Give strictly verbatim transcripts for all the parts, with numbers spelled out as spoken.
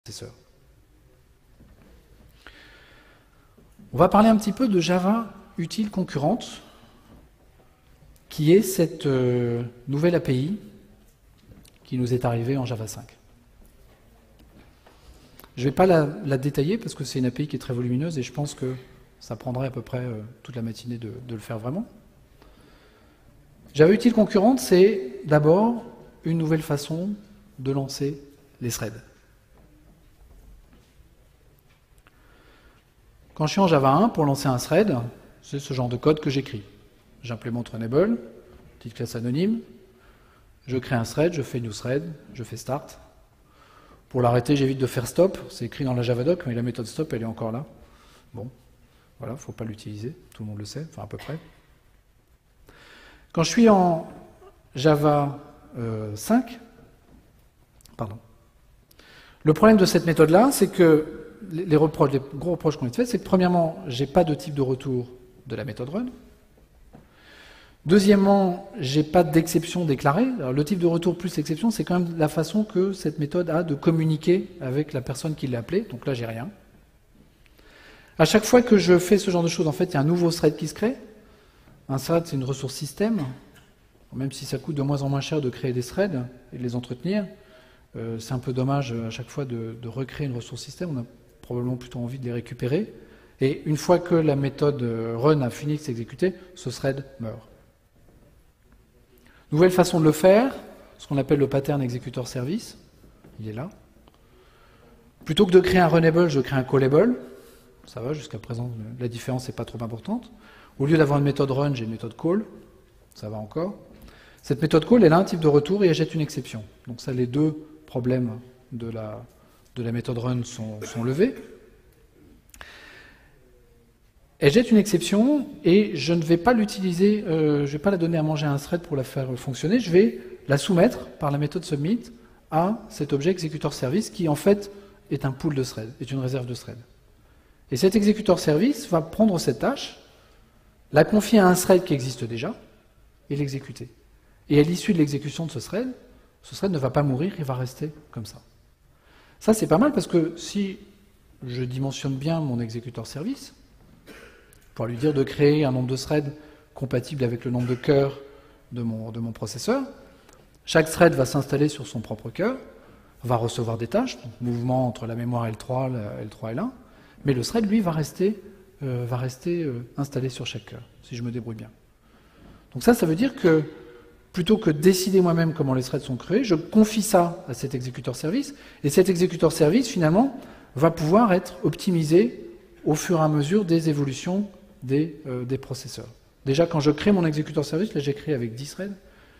processeur. On va parler un petit peu de Java utile concurrente, qui est cette euh, nouvelle A P I qui nous est arrivée en Java cinq. Je ne vais pas la, la détailler parce que c'est une A P I qui est très volumineuse et je pense que ça prendrait à peu près euh, toute la matinée de, de le faire vraiment. Java utile concurrente, c'est d'abord une nouvelle façon de lancer les threads. Quand je suis en Java un, pour lancer un thread, c'est ce genre de code que j'écris. J'implémente Runnable, petite classe anonyme, je crée un thread, je fais new thread, je fais start. Pour l'arrêter, j'évite de faire stop, c'est écrit dans la Javadoc, mais la méthode stop, elle est encore là. Bon, voilà, il ne faut pas l'utiliser, tout le monde le sait, enfin à peu près. Quand je suis en Java euh, cinq, pardon, le problème de cette méthode-là, c'est que les, reproches, les gros reproches qu'on a fait, c'est que premièrement, je n'ai pas de type de retour de la méthode run. Deuxièmement, je n'ai pas d'exception déclarée. Alors, le type de retour plus l'exception, c'est quand même la façon que cette méthode a de communiquer avec la personne qui l'a appelée. Donc là, j'ai rien. À chaque fois que je fais ce genre de choses, en fait, il y a un nouveau thread qui se crée. Un thread, c'est une ressource système. Même si ça coûte de moins en moins cher de créer des threads et de les entretenir, euh, c'est un peu dommage à chaque fois de, de recréer une ressource système. On a probablement plutôt envie de les récupérer. Et une fois que la méthode run a fini de s'exécuter, ce thread meurt. Nouvelle façon de le faire, ce qu'on appelle le pattern executor service. Il est là. Plutôt que de créer un runnable, je crée un callable. Ça va, jusqu'à présent, la différence n'est pas trop importante. Au lieu d'avoir une méthode run, j'ai une méthode call. Ça va encore. Cette méthode call, elle a un type de retour et elle jette une exception. Donc ça, les deux problèmes de la, de la méthode run sont, sont levés. Elle jette une exception et je ne vais pas l'utiliser, euh, je ne vais pas la donner à manger à un thread pour la faire fonctionner, je vais la soumettre par la méthode submit à cet objet executor service qui en fait est un pool de threads, est une réserve de threads. Et cet executor service va prendre cette tâche, la confier à un thread qui existe déjà et l'exécuter. Et à l'issue de l'exécution de ce thread, ce thread ne va pas mourir, il va rester comme ça. Ça c'est pas mal parce que si je dimensionne bien mon executor service, pour lui dire de créer un nombre de threads compatible avec le nombre de cœurs de mon, de mon processeur. Chaque thread va s'installer sur son propre cœur, va recevoir des tâches, donc mouvement entre la mémoire L trois, la L trois, L un, mais le thread, lui, va rester, euh, va rester euh, installé sur chaque cœur, si je me débrouille bien. Donc ça, ça veut dire que plutôt que de décider moi-même comment les threads sont créés, je confie ça à cet executor service, et cet executor service, finalement, va pouvoir être optimisé au fur et à mesure des évolutions Des, euh, des processeurs. Déjà, quand je crée mon executor service, là j'ai créé avec dix threads,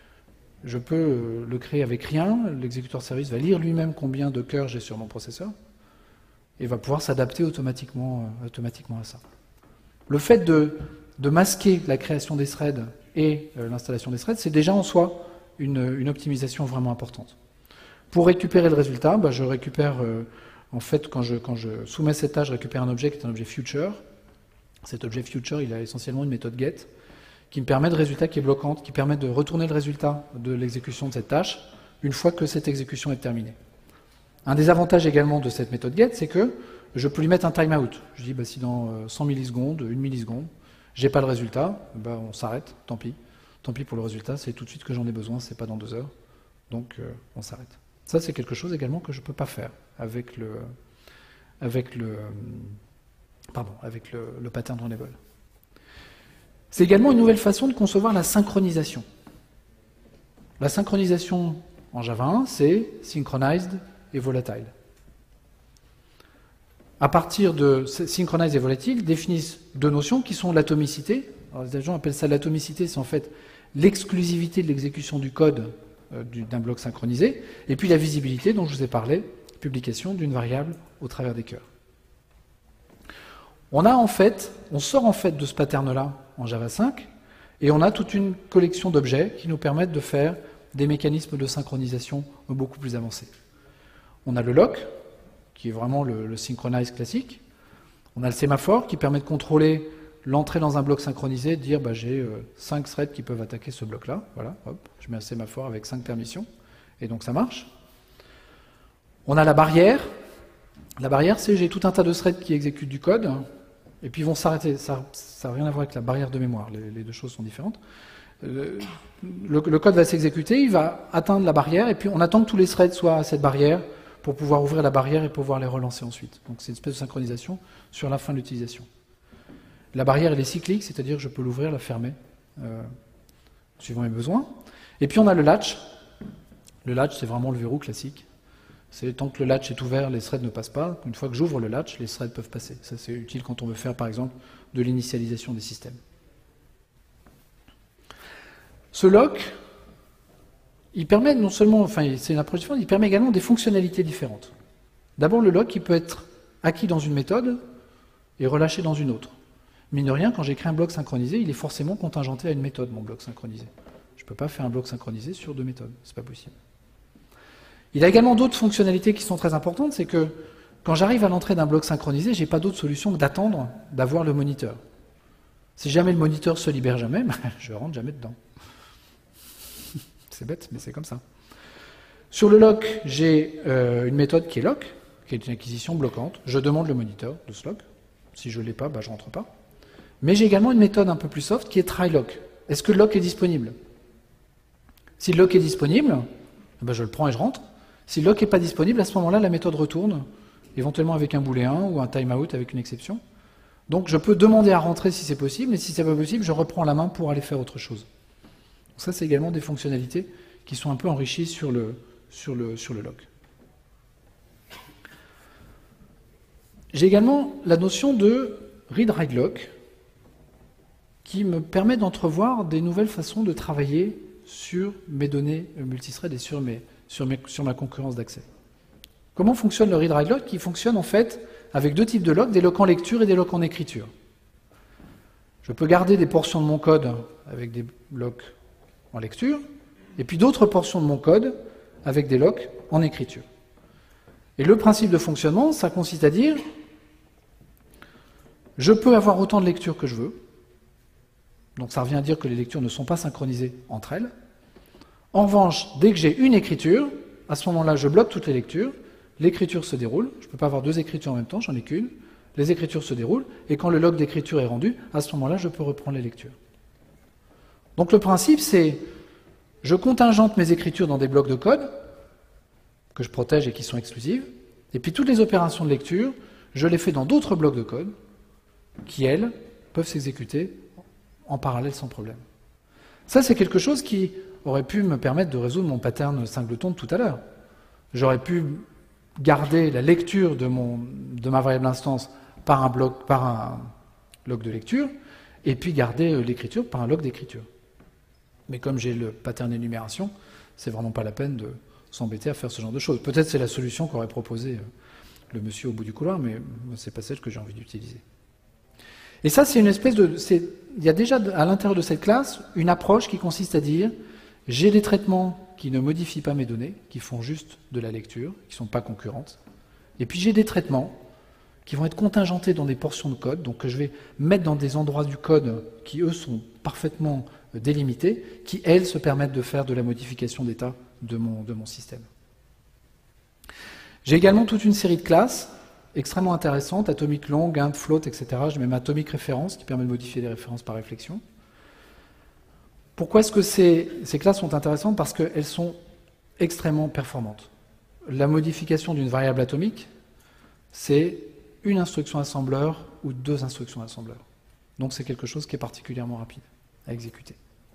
je peux euh, le créer avec rien, l'executor service va lire lui-même combien de cœurs j'ai sur mon processeur, et va pouvoir s'adapter automatiquement, euh, automatiquement à ça. Le fait de, de masquer la création des threads et euh, l'installation des threads, c'est déjà en soi une, une optimisation vraiment importante. Pour récupérer le résultat, bah, je récupère, euh, en fait, quand je, quand je soumets cette tâche, je récupère un objet qui est un objet future. Cet objet future, il a essentiellement une méthode get qui me permet de résultat qui est bloquante, qui permet de retourner le résultat de l'exécution de cette tâche une fois que cette exécution est terminée. Un des avantages également de cette méthode get, c'est que je peux lui mettre un timeout. Je dis bah, si dans cent millisecondes, une milliseconde, j'ai pas le résultat, bah, on s'arrête, tant pis. Tant pis pour le résultat, c'est tout de suite que j'en ai besoin, c'est pas dans deux heures. Donc euh, on s'arrête. Ça c'est quelque chose également que je peux pas faire avec le avec le Pardon, avec le, le pattern runnable. C'est également une nouvelle façon de concevoir la synchronisation. La synchronisation en Java un, c'est synchronized et volatile. À partir de synchronized et volatile, définissent deux notions qui sont l'atomicité. Alors les gens appellent ça l'atomicité, c'est en fait l'exclusivité de l'exécution du code euh, d'un bloc synchronisé, et puis la visibilité dont je vous ai parlé, publication d'une variable au travers des cœurs. On a en fait, on sort en fait de ce pattern-là en Java cinq, et on a toute une collection d'objets qui nous permettent de faire des mécanismes de synchronisation beaucoup plus avancés. On a le lock, qui est vraiment le, le synchronize classique. On a le sémaphore, qui permet de contrôler l'entrée dans un bloc synchronisé, de dire bah, j'ai euh, cinq threads qui peuvent attaquer ce bloc-là. Voilà, hop, je mets un sémaphore avec cinq permissions, et donc ça marche. On a la barrière, La barrière, c'est j'ai tout un tas de threads qui exécutent du code, et puis ils vont s'arrêter. Ça n'a rien à voir avec la barrière de mémoire, les, les deux choses sont différentes. Le, le, le code va s'exécuter, il va atteindre la barrière, et puis on attend que tous les threads soient à cette barrière pour pouvoir ouvrir la barrière et pouvoir les relancer ensuite. Donc c'est une espèce de synchronisation sur la fin de l'utilisation. La barrière, elle est cyclique, c'est-à-dire que je peux l'ouvrir, la fermer, euh, suivant mes besoins. Et puis on a le latch. Le latch, c'est vraiment le verrou classique. C'est tant que le latch est ouvert, les threads ne passent pas. Une fois que j'ouvre le latch, les threads peuvent passer. Ça, c'est utile quand on veut faire, par exemple, de l'initialisation des systèmes. Ce lock, il permet non seulement, enfin, c'est une approche différente, il permet également des fonctionnalités différentes. D'abord, le lock, il peut être acquis dans une méthode et relâché dans une autre. Mine de rien, quand j'écris un bloc synchronisé, il est forcément contingenté à une méthode, mon bloc synchronisé. Je ne peux pas faire un bloc synchronisé sur deux méthodes, c'est pas possible. Il a également d'autres fonctionnalités qui sont très importantes, c'est que quand j'arrive à l'entrée d'un bloc synchronisé, je n'ai pas d'autre solution que d'attendre d'avoir le moniteur. Si jamais le moniteur se libère jamais, je ne rentre jamais dedans. C'est bête, mais c'est comme ça. Sur le lock, j'ai euh, une méthode qui est lock, qui est une acquisition bloquante. Je demande le moniteur de ce lock. Si je ne l'ai pas, bah, je ne rentre pas. Mais j'ai également une méthode un peu plus soft qui est try lock. Est-ce que le lock est disponible? Si le lock est disponible, bah, je le prends et je rentre. Si le lock n'est pas disponible, à ce moment-là, la méthode retourne, éventuellement avec un booléen ou un timeout avec une exception. Donc je peux demander à rentrer si c'est possible, et si ce n'est pas possible, je reprends la main pour aller faire autre chose. Donc ça, c'est également des fonctionnalités qui sont un peu enrichies sur le, sur le, sur le lock. J'ai également la notion de read-write lock, qui me permet d'entrevoir des nouvelles façons de travailler sur mes données multithread et sur, mes, sur, mes, sur ma concurrence d'accès. Comment fonctionne le read-write lock? Qui fonctionne en fait avec deux types de locks, des locks en lecture et des locks en écriture. Je peux garder des portions de mon code avec des locks en lecture, et puis d'autres portions de mon code avec des locks en écriture. Et le principe de fonctionnement, ça consiste à dire, je peux avoir autant de lectures que je veux, donc ça revient à dire que les lectures ne sont pas synchronisées entre elles. En revanche, dès que j'ai une écriture, à ce moment-là, je bloque toutes les lectures, l'écriture se déroule, je ne peux pas avoir deux écritures en même temps, j'en ai qu'une, les écritures se déroulent, et quand le log d'écriture est rendu, à ce moment-là, je peux reprendre les lectures. Donc le principe, c'est, je contingente mes écritures dans des blocs de code, que je protège et qui sont exclusives, et puis toutes les opérations de lecture, je les fais dans d'autres blocs de code, qui, elles, peuvent s'exécuter en parallèle sans problème. Ça, c'est quelque chose qui aurait pu me permettre de résoudre mon pattern singleton de tout à l'heure. J'aurais pu garder la lecture de, mon, de ma variable instance par un bloc, par un log de lecture, et puis garder l'écriture par un log d'écriture. Mais comme j'ai le pattern énumération, c'est vraiment pas la peine de s'embêter à faire ce genre de choses. Peut-être c'est la solution qu'aurait proposé le monsieur au bout du couloir, mais c'est pas celle que j'ai envie d'utiliser. Et ça, c'est une espèce de... Il y a déjà à l'intérieur de cette classe une approche qui consiste à dire j'ai des traitements qui ne modifient pas mes données, qui font juste de la lecture, qui ne sont pas concurrentes, et puis j'ai des traitements qui vont être contingentés dans des portions de code, donc que je vais mettre dans des endroits du code qui, eux, sont parfaitement délimités, qui, elles, se permettent de faire de la modification d'état de mon, de mon système. J'ai également toute une série de classes extrêmement intéressantes, atomic long, int, float, et cetera. Je mets ma atomic référence qui permet de modifier les références par réflexion. Pourquoi est-ce que ces, ces classes sont intéressantes? Parce qu'elles sont extrêmement performantes. La modification d'une variable atomique, c'est une instruction assembleur ou deux instructions assembleur. Donc c'est quelque chose qui est particulièrement rapide à exécuter.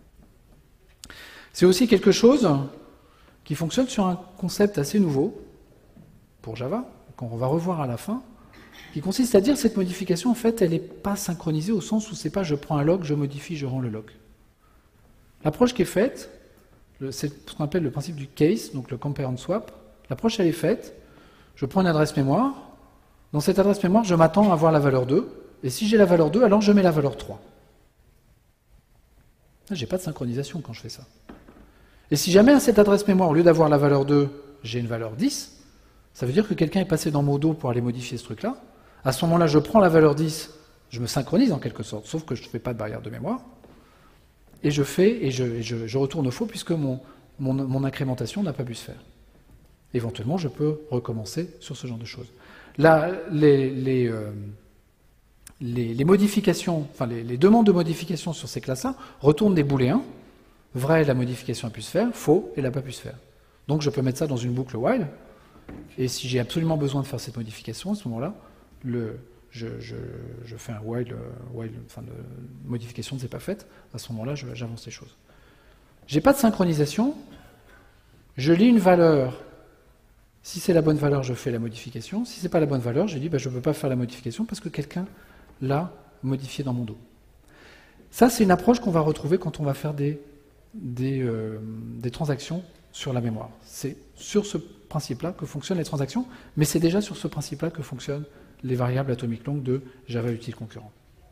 C'est aussi quelque chose qui fonctionne sur un concept assez nouveau pour Java, qu'on va revoir à la fin, qui consiste à dire que cette modification, en fait, elle n'est pas synchronisée au sens où c'est pas je prends un log, je modifie, je rends le log. L'approche qui est faite, c'est ce qu'on appelle le principe du case, donc le compare and swap. L'approche, elle est faite, je prends une adresse mémoire, dans cette adresse mémoire, je m'attends à avoir la valeur deux, et si j'ai la valeur deux, alors je mets la valeur trois. Là, j'ai pas de synchronisation quand je fais ça. Et si jamais à cette adresse mémoire, au lieu d'avoir la valeur deux, j'ai une valeur dix, ça veut dire que quelqu'un est passé dans Modo pour aller modifier ce truc-là. À ce moment-là, je prends la valeur dix, je me synchronise en quelque sorte, sauf que je ne fais pas de barrière de mémoire, et je fais, et je, et je, je retourne au faux puisque mon, mon, mon incrémentation n'a pas pu se faire. Éventuellement, je peux recommencer sur ce genre de choses. La, les, les, euh, les, les modifications, enfin les, les demandes de modification sur ces classes-là retournent des booléens. Vrai, la modification a pu se faire. Faux, elle n'a pas pu se faire. Donc je peux mettre ça dans une boucle while. Et si j'ai absolument besoin de faire cette modification, à ce moment-là, le, je, je, je fais un while, while enfin de modification ne s'est pas faite. À ce moment-là, j'avance les choses. J'ai pas de synchronisation. Je lis une valeur. Si c'est la bonne valeur, je fais la modification. Si c'est pas la bonne valeur, je dis bah, je ne peux pas faire la modification parce que quelqu'un l'a modifié dans mon dos. Ça, c'est une approche qu'on va retrouver quand on va faire des, des, euh, des transactions sur la mémoire. C'est sur ce principe-là que fonctionnent les transactions, mais c'est déjà sur ce principe-là que fonctionnent les variables atomiques longues de Java utile concurrent.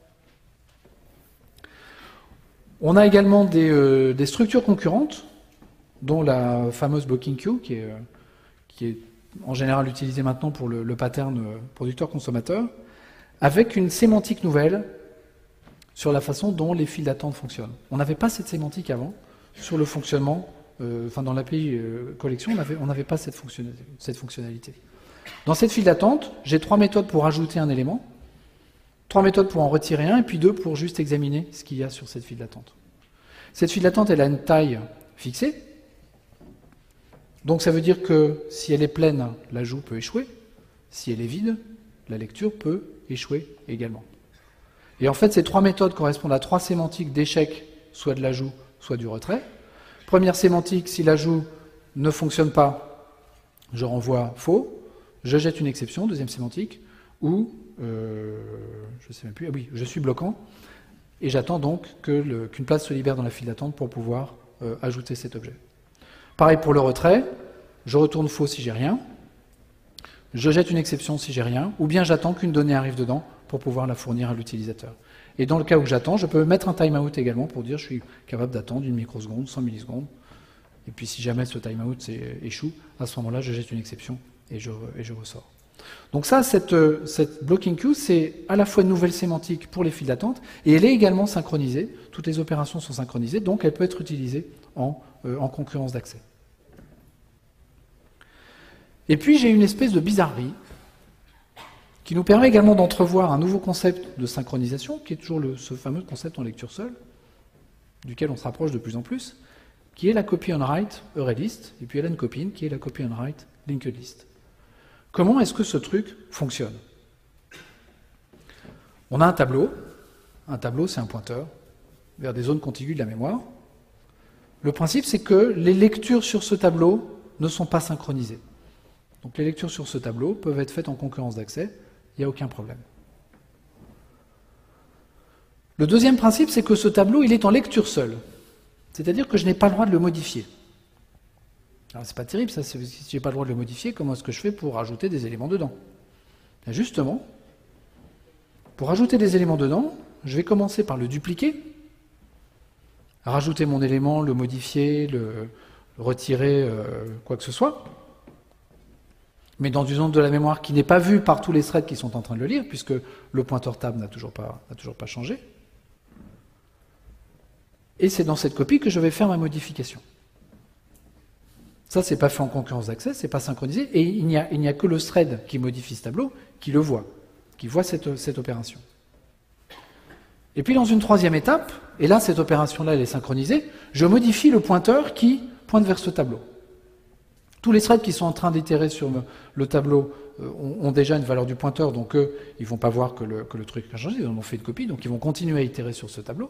On a également des, euh, des structures concurrentes, dont la fameuse blocking queue, qui est, euh, qui est en général utilisée maintenant pour le, le pattern euh, producteur-consommateur, avec une sémantique nouvelle sur la façon dont les files d'attente fonctionnent. On n'avait pas cette sémantique avant sur le fonctionnement, euh, enfin dans l'A P I euh, collection, on n'avait pas cette, fonction, cette fonctionnalité. Dans cette file d'attente, j'ai trois méthodes pour ajouter un élément, trois méthodes pour en retirer un, et puis deux pour juste examiner ce qu'il y a sur cette file d'attente. Cette file d'attente, elle a une taille fixée, donc ça veut dire que si elle est pleine, l'ajout peut échouer, si elle est vide, la lecture peut échouer également. Et en fait, ces trois méthodes correspondent à trois sémantiques d'échec, soit de l'ajout, soit du retrait. Première sémantique, si l'ajout ne fonctionne pas, je renvoie faux, je jette une exception, deuxième sémantique, ou, euh, je ne sais même plus, ah oui, je suis bloquant, et j'attends donc que qu'une place se libère dans la file d'attente pour pouvoir euh, ajouter cet objet. Pareil pour le retrait, je retourne faux si j'ai rien, je jette une exception si j'ai rien, ou bien j'attends qu'une donnée arrive dedans pour pouvoir la fournir à l'utilisateur. Et dans le cas où j'attends, je peux mettre un timeout également pour dire je suis capable d'attendre une microseconde, cent millisecondes. Et puis si jamais ce timeout échoue, à ce moment-là, je jette une exception et je, et je ressors. Donc ça, cette, cette blocking queue, c'est à la fois une nouvelle sémantique pour les files d'attente, et elle est également synchronisée. Toutes les opérations sont synchronisées, donc elle peut être utilisée en, euh, en concurrence d'accès. Et puis j'ai une espèce de bizarrerie qui nous permet également d'entrevoir un nouveau concept de synchronisation, qui est toujours le, ce fameux concept en lecture seule, duquel on se rapproche de plus en plus, qui est la copy on write array list, et puis elle a une copine qui est la copy on write linked list. Comment est-ce que ce truc fonctionne? On a un tableau. Un tableau, c'est un pointeur vers des zones contiguës de la mémoire. Le principe, c'est que les lectures sur ce tableau ne sont pas synchronisées. Donc les lectures sur ce tableau peuvent être faites en concurrence d'accès, il n'y a aucun problème. Le deuxième principe, c'est que ce tableau, il est en lecture seule. C'est-à-dire que je n'ai pas le droit de le modifier. Alors c'est pas terrible, ça, si je n'ai pas le droit de le modifier, comment est-ce que je fais pour rajouter des éléments dedans? Et justement, pour rajouter des éléments dedans, je vais commencer par le dupliquer, rajouter mon élément, le modifier, le, le retirer, euh, quoi que ce soit, mais dans une zone de la mémoire qui n'est pas vue par tous les threads qui sont en train de le lire, puisque le pointeur tab n'a toujours pas, n'a toujours pas changé. Et c'est dans cette copie que je vais faire ma modification. Ça, c'est pas fait en concurrence d'accès, c'est pas synchronisé, et il n'y a, il n'y a que le thread qui modifie ce tableau qui le voit, qui voit cette, cette opération. Et puis dans une troisième étape, et là cette opération-là elle est synchronisée, je modifie le pointeur qui pointe vers ce tableau. Tous les threads qui sont en train d'itérer sur le tableau euh, ont, ont déjà une valeur du pointeur, donc eux, ils ne vont pas voir que le, que le truc a changé, ils en ont fait une copie, donc ils vont continuer à itérer sur ce tableau.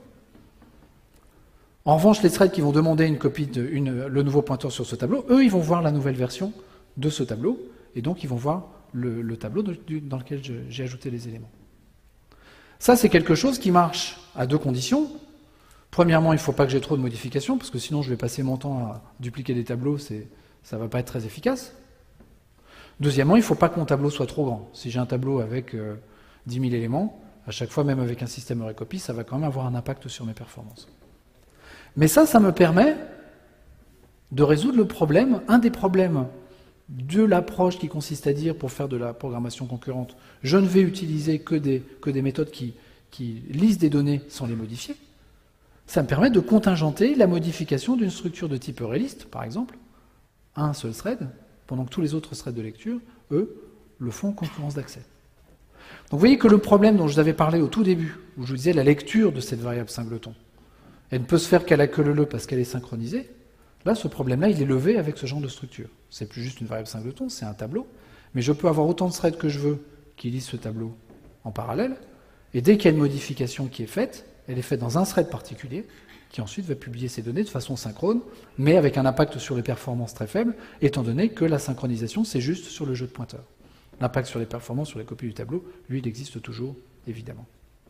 En revanche, les threads qui vont demander une copie de une, le nouveau pointeur sur ce tableau, eux, ils vont voir la nouvelle version de ce tableau, et donc ils vont voir le, le tableau de, du, dans lequel j'ai ajouté les éléments. Ça, c'est quelque chose qui marche à deux conditions. Premièrement, il ne faut pas que j'ai trop de modifications, parce que sinon je vais passer mon temps à dupliquer des tableaux, c'est, ça ne va pas être très efficace. Deuxièmement, il ne faut pas que mon tableau soit trop grand. Si j'ai un tableau avec euh, dix mille éléments, à chaque fois, même avec un système array copy, ça va quand même avoir un impact sur mes performances. Mais ça, ça me permet de résoudre le problème, un des problèmes de l'approche qui consiste à dire, pour faire de la programmation concurrente, je ne vais utiliser que des, que des méthodes qui, qui lisent des données sans les modifier. Ça me permet de contingenter la modification d'une structure de type array list, par exemple, à un seul thread, pendant que tous les autres threads de lecture, eux, le font en concurrence d'accès. Donc vous voyez que le problème dont je vous avais parlé au tout début, où je vous disais la lecture de cette variable singleton, elle ne peut se faire qu'à la queue leu parce qu'elle est synchronisée, là ce problème-là il est levé avec ce genre de structure. C'est plus juste une variable singleton, c'est un tableau, mais je peux avoir autant de threads que je veux qui lisent ce tableau en parallèle, et dès qu'il y a une modification qui est faite, elle est faite dans un thread particulier, qui ensuite va publier ces données de façon synchrone, mais avec un impact sur les performances très faible, étant donné que la synchronisation, c'est juste sur le jeu de pointeurs. L'impact sur les performances, sur les copies du tableau, lui, il existe toujours, évidemment.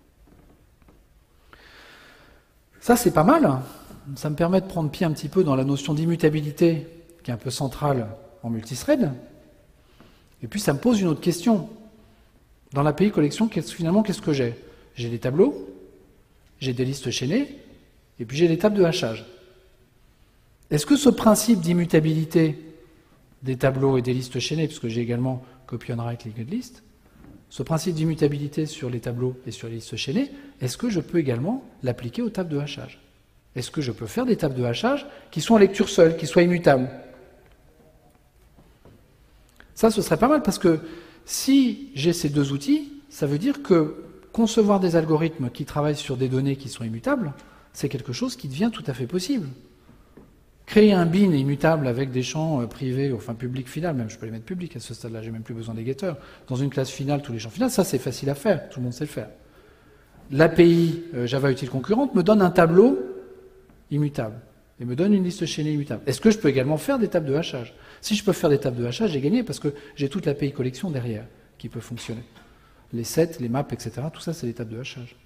Ça, c'est pas mal. Ça me permet de prendre pied un petit peu dans la notion d'immutabilité, qui est un peu centrale en multithread. Et puis, ça me pose une autre question. Dans l'A P I collection, finalement, qu'est-ce que j'ai? J'ai des tableaux, j'ai des listes chaînées, et puis j'ai des tables de hachage. Est-ce que ce principe d'immutabilité des tableaux et des listes chaînées, puisque j'ai également copy on write linked list, ce principe d'immutabilité sur les tableaux et sur les listes chaînées, est-ce que je peux également l'appliquer aux tables de hachage? Est-ce que je peux faire des tables de hachage qui sont en lecture seule, qui soient immutables? Ça, ce serait pas mal, parce que si j'ai ces deux outils, ça veut dire que concevoir des algorithmes qui travaillent sur des données qui sont immutables, c'est quelque chose qui devient tout à fait possible. Créer un bin immutable avec des champs euh, privés, enfin public final, même je peux les mettre publics à ce stade-là, j'ai même plus besoin des getters. Dans une classe finale, tous les champs finaux, ça c'est facile à faire, tout le monde sait le faire. L'A P I euh, Java Util concurrente me donne un tableau immutable et me donne une liste chaînée immutable. Est-ce que je peux également faire des tables de hachage? Si je peux faire des tables de hachage, j'ai gagné parce que j'ai toute l'A P I collection derrière qui peut fonctionner. Les sets, les maps, et cetera, tout ça c'est des tables de hachage.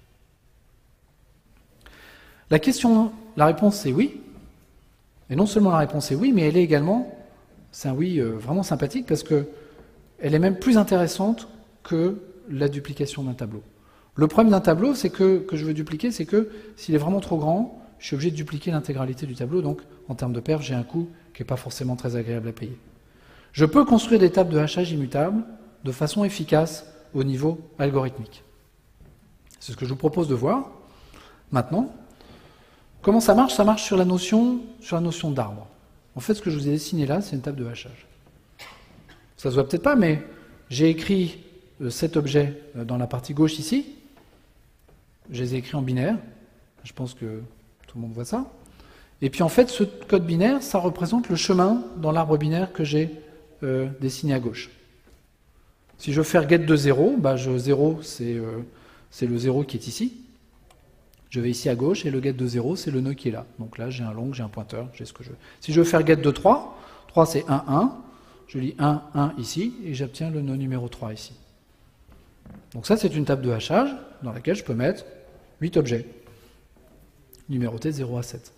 La question, la réponse c'est oui. Et non seulement la réponse est oui, mais elle est également, c'est un oui euh, vraiment sympathique parce que elle est même plus intéressante que la duplication d'un tableau. Le problème d'un tableau, c'est que, que je veux dupliquer, c'est que s'il est vraiment trop grand, je suis obligé de dupliquer l'intégralité du tableau, donc en termes de perf, j'ai un coût qui n'est pas forcément très agréable à payer. Je peux construire des tables de hachage immutables de façon efficace au niveau algorithmique. C'est ce que je vous propose de voir maintenant. Comment ça marche? Ça marche sur la notion, sur la notion d'arbre. En fait, ce que je vous ai dessiné là, c'est une table de hachage. Ça se voit peut-être pas, mais j'ai écrit euh, cet objet euh, dans la partie gauche ici. Je les ai écrits en binaire. Je pense que tout le monde voit ça. Et puis en fait, ce code binaire, ça représente le chemin dans l'arbre binaire que j'ai euh, dessiné à gauche. Si je veux faire get de zéro, bah je, zéro, c'est euh, c'est le zéro qui est ici. Je vais ici à gauche et le get de zéro, c'est le nœud qui est là. Donc là, j'ai un long, j'ai un pointeur, j'ai ce que je veux. Si je veux faire get de trois, trois c'est un, un, je lis un, un ici et j'obtiens le nœud numéro trois ici. Donc ça, c'est une table de hachage dans laquelle je peux mettre huit objets, numérotés de zéro à sept.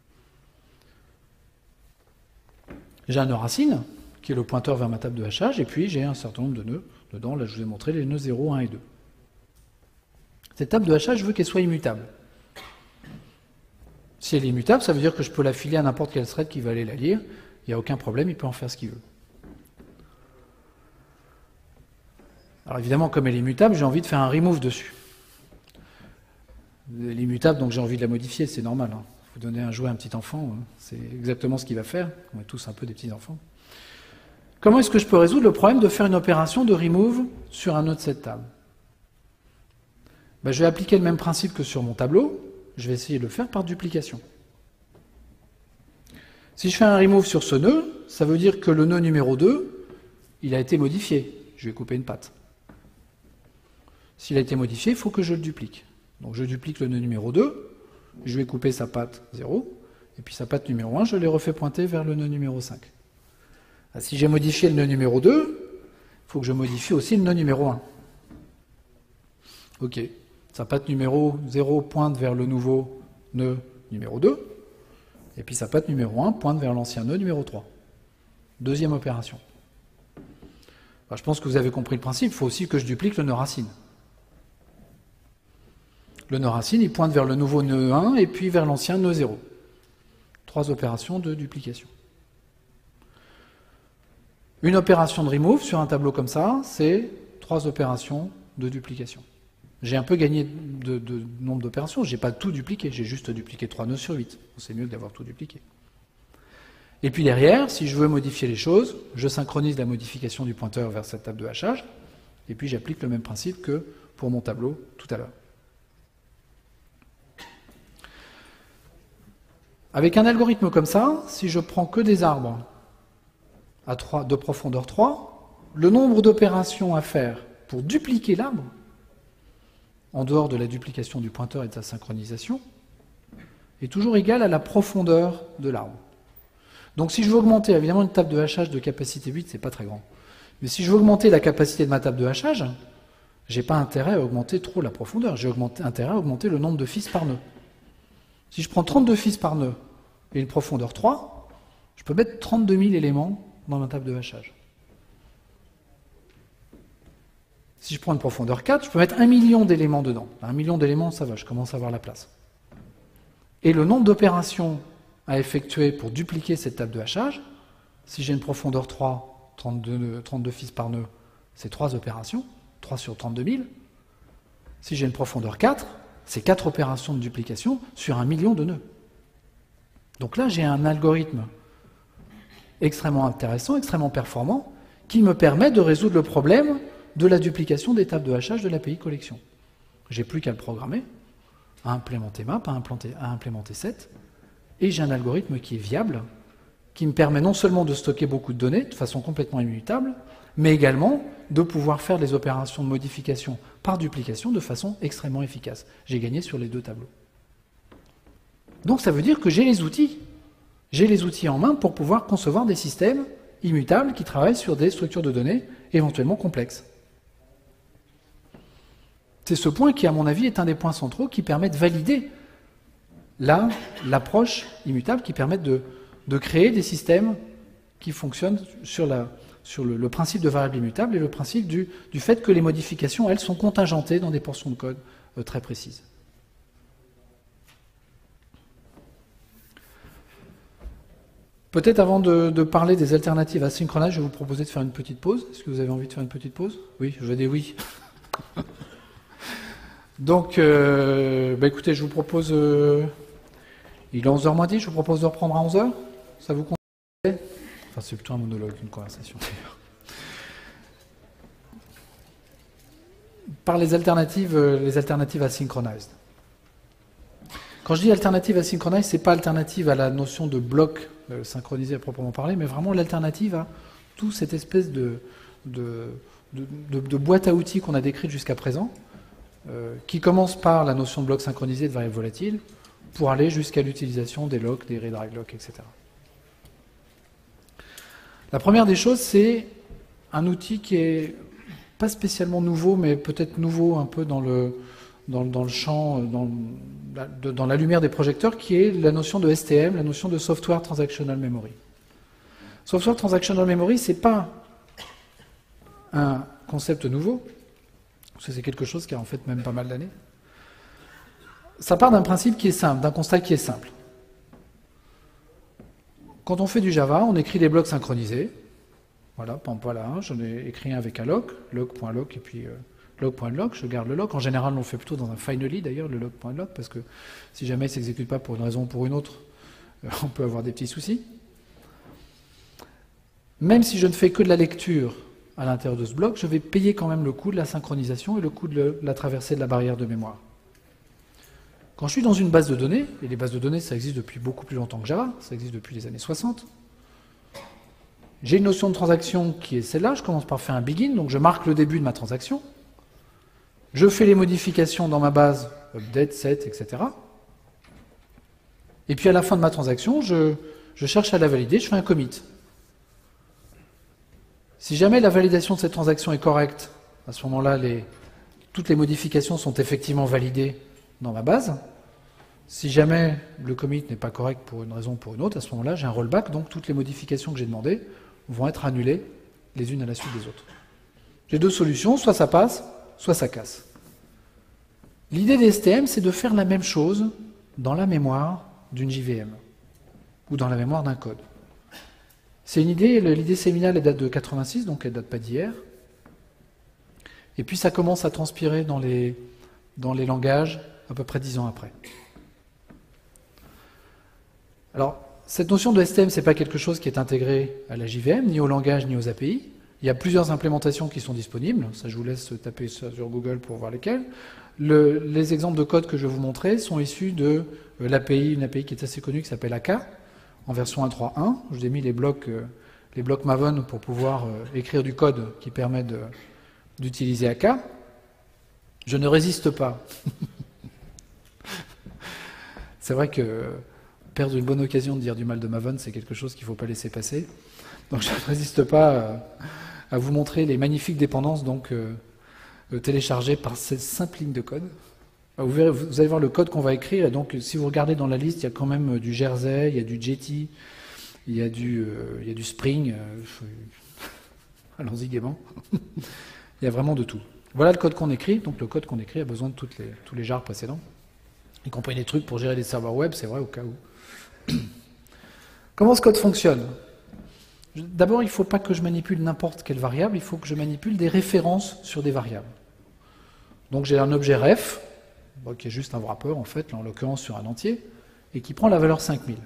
J'ai un nœud racine, qui est le pointeur vers ma table de hachage, et puis j'ai un certain nombre de nœuds dedans. Là, je vous ai montré les nœuds zéro, un et deux. Cette table de hachage, je veux qu'elle soit immutable. Si elle est immutable, ça veut dire que je peux la filer à n'importe quel thread qui va aller la lire. Il n'y a aucun problème, il peut en faire ce qu'il veut. Alors évidemment, comme elle est immutable, j'ai envie de faire un remove dessus. Elle est immutable, donc j'ai envie de la modifier, c'est normal. Hein. Vous donnez un jouet à un petit enfant, c'est exactement ce qu'il va faire. On est tous un peu des petits enfants. Comment est-ce que je peux résoudre le problème de faire une opération de remove sur un nœud de cette table? Ben, je vais appliquer le même principe que sur mon tableau. Je vais essayer de le faire par duplication. Si je fais un remove sur ce nœud, ça veut dire que le nœud numéro deux, il a été modifié. Je vais couper une patte. S'il a été modifié, il faut que je le duplique. Donc je duplique le nœud numéro deux, je vais couper sa patte zéro, et puis sa patte numéro un, je l'ai refait pointer vers le nœud numéro cinq. Ah, si j'ai modifié le nœud numéro deux, il faut que je modifie aussi le nœud numéro un. Ok. Sa patte numéro zéro pointe vers le nouveau nœud numéro deux, et puis sa patte numéro un pointe vers l'ancien nœud numéro trois. Deuxième opération. Enfin, je pense que vous avez compris le principe, il faut aussi que je duplique le nœud racine. Le nœud racine, il pointe vers le nouveau nœud un, et puis vers l'ancien nœud zéro. Trois opérations de duplication. Une opération de remove sur un tableau comme ça, c'est trois opérations de duplication. J'ai un peu gagné de, de nombre d'opérations, je n'ai pas tout dupliqué, j'ai juste dupliqué trois nœuds sur huit. C'est mieux que d'avoir tout dupliqué. Et puis derrière, si je veux modifier les choses, je synchronise la modification du pointeur vers cette table de hachage, et puis j'applique le même principe que pour mon tableau tout à l'heure. Avec un algorithme comme ça, si je prends que des arbres à trois, de profondeur trois, le nombre d'opérations à faire pour dupliquer l'arbre, en dehors de la duplication du pointeur et de sa synchronisation, est toujours égal à la profondeur de l'arbre. Donc si je veux augmenter, évidemment une table de hachage de capacité huit, c'est pas très grand. Mais si je veux augmenter la capacité de ma table de hachage, j'ai pas intérêt à augmenter trop la profondeur, j'ai intérêt à augmenter le nombre de fils par nœud. Si je prends trente-deux fils par nœud et une profondeur trois, je peux mettre trente-deux mille éléments dans ma table de hachage. Si je prends une profondeur quatre, je peux mettre un million d'éléments dedans. Un million d'éléments, ça va, je commence à avoir la place. Et le nombre d'opérations à effectuer pour dupliquer cette table de hachage, si j'ai une profondeur trois, trente-deux, trente-deux fils par nœud, c'est trois opérations, trois sur trente-deux mille. Si j'ai une profondeur quatre, c'est quatre opérations de duplication sur un million de nœuds. Donc là, j'ai un algorithme extrêmement intéressant, extrêmement performant, qui me permet de résoudre le problème de la duplication des tables de hachage de l'A P I collection. J'ai plus qu'à le programmer, à implémenter map, à implémenter, à implémenter set, et j'ai un algorithme qui est viable, qui me permet non seulement de stocker beaucoup de données de façon complètement immutable, mais également de pouvoir faire des opérations de modification par duplication de façon extrêmement efficace. J'ai gagné sur les deux tableaux. Donc ça veut dire que j'ai les outils. J'ai les outils en main pour pouvoir concevoir des systèmes immutables qui travaillent sur des structures de données éventuellement complexes. C'est ce point qui, à mon avis, est un des points centraux qui permet de valider là l'approche immutable, qui permet de, de créer des systèmes qui fonctionnent sur, la, sur le, le principe de variable immutable et le principe du, du fait que les modifications, elles, sont contingentées dans des portions de code euh, très précises. Peut-être avant de, de parler des alternatives asynchrones, je vais vous proposer de faire une petite pause. Est-ce que vous avez envie de faire une petite pause? Oui, je veux des oui. Donc, euh, bah écoutez, je vous propose... Euh, il est onze heures moins dix, je vous propose de reprendre à onze heures. Ça vous convient? Enfin, c'est plutôt un monologue qu'une conversation, d'ailleurs. Par les alternatives, euh, les alternatives asynchronized. Quand je dis alternative asynchronized, ce n'est pas alternative à la notion de bloc euh, synchronisé à proprement parler, mais vraiment l'alternative à toute cette espèce de, de, de, de, de boîte à outils qu'on a décrite jusqu'à présent, euh, qui commence par la notion de bloc synchronisé de variable volatile, pour aller jusqu'à l'utilisation des locks, des redrag locks, et cetera. La première des choses, c'est un outil qui est pas spécialement nouveau, mais peut-être nouveau un peu dans le, dans, dans le champ, dans, dans la lumière des projecteurs, qui est la notion de S T M, la notion de Software Transactional Memory. Software Transactional Memory, ce n'est pas un concept nouveau, parce que c'est quelque chose qui a en fait même pas mal d'années. Ça part d'un principe qui est simple, d'un constat qui est simple. Quand on fait du Java, on écrit des blocs synchronisés. Voilà, voilà, j'en ai écrit un avec un lock, lock.lock, et puis euh, log.lock, je garde le lock. En général, on le fait plutôt dans un finally, d'ailleurs, le log.lock, parce que si jamais il ne s'exécute pas pour une raison ou pour une autre, euh, on peut avoir des petits soucis. Même si je ne fais que de la lecture à l'intérieur de ce bloc, je vais payer quand même le coût de la synchronisation et le coût de la traversée de la barrière de mémoire. Quand je suis dans une base de données, et les bases de données, ça existe depuis beaucoup plus longtemps que Java, ça existe depuis les années soixante, j'ai une notion de transaction qui est celle-là, je commence par faire un begin, donc je marque le début de ma transaction, je fais les modifications dans ma base, update, set, et cetera. Et puis à la fin de ma transaction, je, je cherche à la valider, je fais un commit. Si jamais la validation de cette transaction est correcte, à ce moment-là, les, toutes les modifications sont effectivement validées dans ma base. Si jamais le commit n'est pas correct pour une raison ou pour une autre, à ce moment-là, j'ai un rollback, donc toutes les modifications que j'ai demandées vont être annulées les unes à la suite des autres. J'ai deux solutions, soit ça passe, soit ça casse. L'idée des S T M, c'est de faire la même chose dans la mémoire d'une J V M ou dans la mémoire d'un code. C'est une idée, l'idée séminale elle date de quatre-vingt-six, donc elle date pas d'hier. Et puis ça commence à transpirer dans les, dans les langages à peu près dix ans après. Alors, cette notion de S T M, ce n'est pas quelque chose qui est intégré à la J V M, ni au langage, ni aux A P I. Il y a plusieurs implémentations qui sont disponibles. Ça, je vous laisse taper ça sur Google pour voir lesquelles. Le, les exemples de code que je vais vous montrer sont issus de euh, l'A P I, une A P I qui est assez connue, qui s'appelle A K, en version un point trois point un. Je vous ai mis les blocs, euh, les blocs Maven pour pouvoir euh, écrire du code qui permet d'utiliser A K. Je ne résiste pas. C'est vrai que perdre une bonne occasion de dire du mal de Maven, c'est quelque chose qu'il ne faut pas laisser passer. Donc je ne résiste pas euh, à vous montrer les magnifiques dépendances donc, euh, euh, téléchargées par cette simple ligne de code. Vous, verrez, vous allez voir le code qu'on va écrire. Et donc, si vous regardez dans la liste, il y a quand même du Jersey, il y a du Jetty, il y a du, euh, il y a du Spring. Euh, Allons-y gaiement. Il y a vraiment de tout. Voilà le code qu'on écrit. Donc le code qu'on écrit a besoin de toutes les, tous les jars précédents, y compris les trucs pour gérer des serveurs web, c'est vrai au cas où. Comment ce code fonctionne? D'abord, il ne faut pas que je manipule n'importe quelle variable, il faut que je manipule des références sur des variables. Donc j'ai un objet ref, bon, qui est juste un wrapper en fait, là, en l'occurrence sur un entier, et qui prend la valeur cinq mille.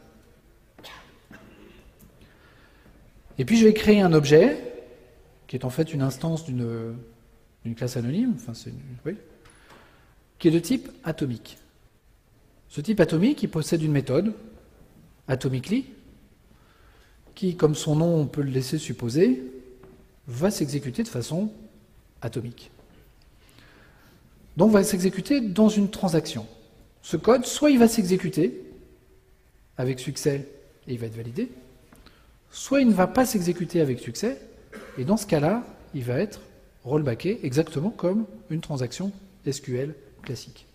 Et puis je vais créer un objet, qui est en fait une instance d'une classe anonyme, enfin c'est une, oui, qui est de type atomique. Ce type atomique, il possède une méthode, atomically, qui, comme son nom on peut le laisser supposer, va s'exécuter de façon atomique. Donc va s'exécuter dans une transaction. Ce code, soit il va s'exécuter avec succès et il va être validé, soit il ne va pas s'exécuter avec succès, et dans ce cas-là, il va être rollbacké exactement comme une transaction S Q L classique.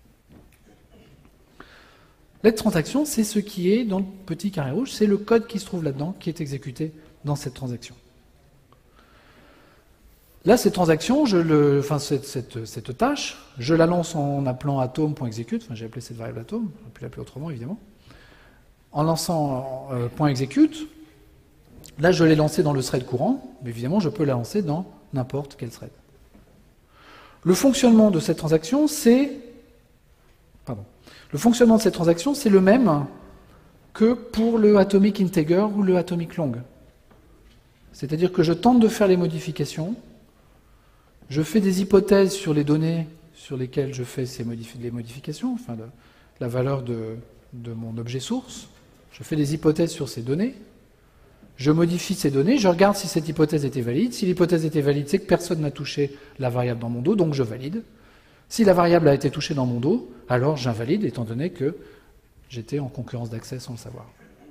Let transaction, c'est ce qui est dans le petit carré rouge, c'est le code qui se trouve là-dedans, qui est exécuté dans cette transaction. Là, cette transaction, je le, enfin cette, cette, cette tâche, je la lance en appelant atome.execute, enfin j'ai appelé cette variable atome, on peut l'appeler autrement évidemment. En lançant euh, .execute, là je l'ai lancée dans le thread courant, mais évidemment je peux la lancer dans n'importe quel thread. Le fonctionnement de cette transaction, c'est... Pardon. Le fonctionnement de cette transaction, c'est le même que pour le atomic integer ou le atomic long. C'est-à-dire que je tente de faire les modifications, je fais des hypothèses sur les données sur lesquelles je fais ces modif les modifications, enfin le, la valeur de, de mon objet source, je fais des hypothèses sur ces données, je modifie ces données, je regarde si cette hypothèse était valide. Si l'hypothèse était valide, c'est que personne n'a touché la variable dans mon dos, donc je valide. Si la variable a été touchée dans mon dos, alors j'invalide, étant donné que j'étais en concurrence d'accès sans le savoir.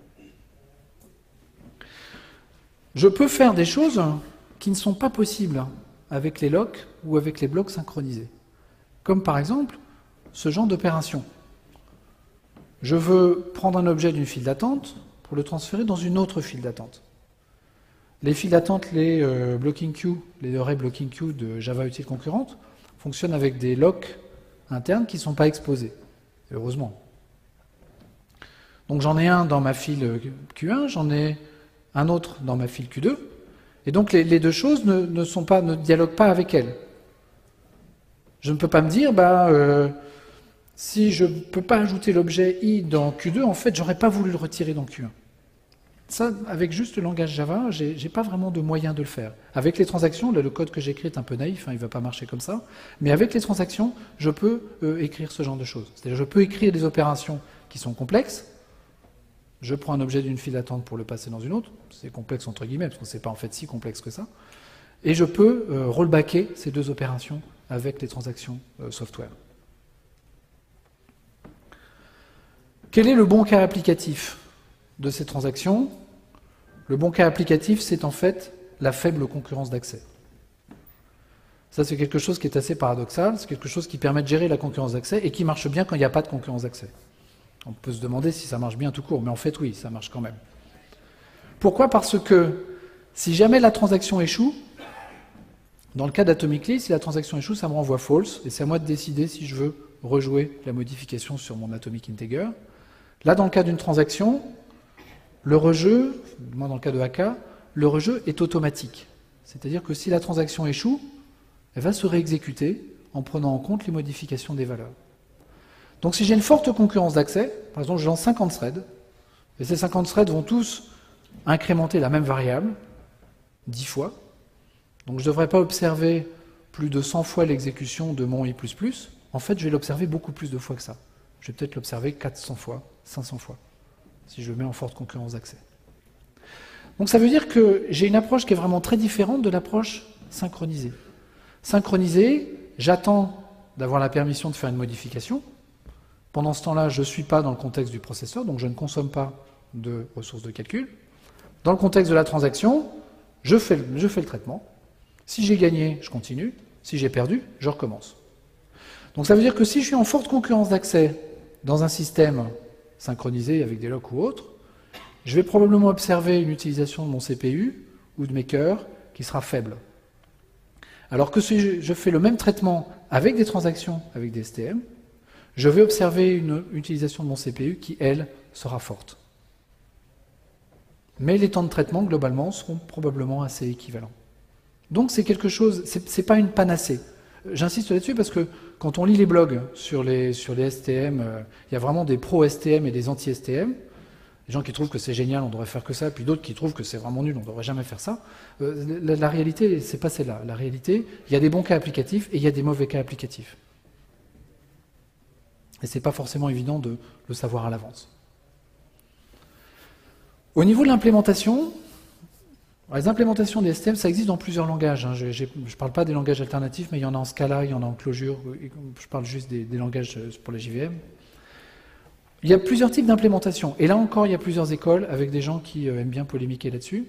Je peux faire des choses qui ne sont pas possibles avec les locks ou avec les blocs synchronisés. Comme par exemple, ce genre d'opération. Je veux prendre un objet d'une file d'attente pour le transférer dans une autre file d'attente. Les files d'attente, les euh, blocking queues, les array blocking queues de Java utile concurrente, fonctionnent avec des locks internes qui ne sont pas exposés. Heureusement. Donc j'en ai un dans ma file Q un, j'en ai un autre dans ma file Q deux, et donc les, les deux choses ne, ne, sont pas, ne dialoguent pas avec elles. Je ne peux pas me dire, bah, euh, si je ne peux pas ajouter l'objet i dans Q deux, en fait, j'aurais pas voulu le retirer dans Q un. Ça, avec juste le langage Java, j'ai n'ai pas vraiment de moyen de le faire. Avec les transactions, là, le code que j'écris est un peu naïf, hein, il ne va pas marcher comme ça, mais avec les transactions, je peux euh, écrire ce genre de choses. C'est-à-dire, je peux écrire des opérations qui sont complexes. Je prends un objet d'une file d'attente pour le passer dans une autre. C'est complexe entre guillemets, parce que ce n'est pas en fait si complexe que ça. Et je peux euh, rollbacker ces deux opérations avec les transactions euh, software. Quel est le bon cas applicatif de ces transactions? Le bon cas applicatif, c'est en fait la faible concurrence d'accès. Ça, c'est quelque chose qui est assez paradoxal, c'est quelque chose qui permet de gérer la concurrence d'accès et qui marche bien quand il n'y a pas de concurrence d'accès. On peut se demander si ça marche bien tout court, mais en fait, oui, ça marche quand même. Pourquoi? Parce que si jamais la transaction échoue, dans le cas d'Atomically, si la transaction échoue, ça me renvoie false, et c'est à moi de décider si je veux rejouer la modification sur mon atomic integer. Là, dans le cas d'une transaction, le rejeu, moi dans le cas de A K, le rejeu est automatique. C'est-à-dire que si la transaction échoue, elle va se réexécuter en prenant en compte les modifications des valeurs. Donc si j'ai une forte concurrence d'accès, par exemple je lance cinquante threads, Et ces cinquante threads vont tous incrémenter la même variable, dix fois. Donc je ne devrais pas observer plus de cent fois l'exécution de mon i plus plus. En fait, je vais l'observer beaucoup plus de fois que ça. Je vais peut-être l'observer quatre cents fois, cinq cents fois, si je le mets en forte concurrence d'accès. Donc ça veut dire que j'ai une approche qui est vraiment très différente de l'approche synchronisée. Synchronisée, j'attends d'avoir la permission de faire une modification. Pendant ce temps-là, je ne suis pas dans le contexte du processeur, donc je ne consomme pas de ressources de calcul. Dans le contexte de la transaction, je fais, je fais le traitement. Si j'ai gagné, je continue. Si j'ai perdu, je recommence. Donc ça veut dire que si je suis en forte concurrence d'accès dans un système synchronisé avec des locks ou autre, je vais probablement observer une utilisation de mon C P U ou de mes cœurs qui sera faible. Alors que si je fais le même traitement avec des transactions, avec des S T M, je vais observer une utilisation de mon C P U qui, elle, sera forte. Mais les temps de traitement, globalement, seront probablement assez équivalents. Donc c'est quelque chose, c'est pas une panacée. J'insiste là-dessus parce que quand on lit les blogs sur les, sur les S T M, euh, il y a vraiment des pro-S T M et des anti-S T M. Des gens qui trouvent que c'est génial, on devrait faire que ça, puis d'autres qui trouvent que c'est vraiment nul, on ne devrait jamais faire ça. Euh, la, la réalité, c'est pas celle-là. La réalité, il y a des bons cas applicatifs et il y a des mauvais cas applicatifs. Et c'est pas forcément évident de le savoir à l'avance. Au niveau de l'implémentation, les implémentations des S T M, ça existe dans plusieurs langages. Hein. Je ne parle pas des langages alternatifs, mais il y en a en Scala, il y en a en Clojure. Je parle juste des, des langages pour la J V M. Il y a plusieurs types d'implémentation. Et là encore, il y a plusieurs écoles avec des gens qui aiment bien polémiquer là-dessus.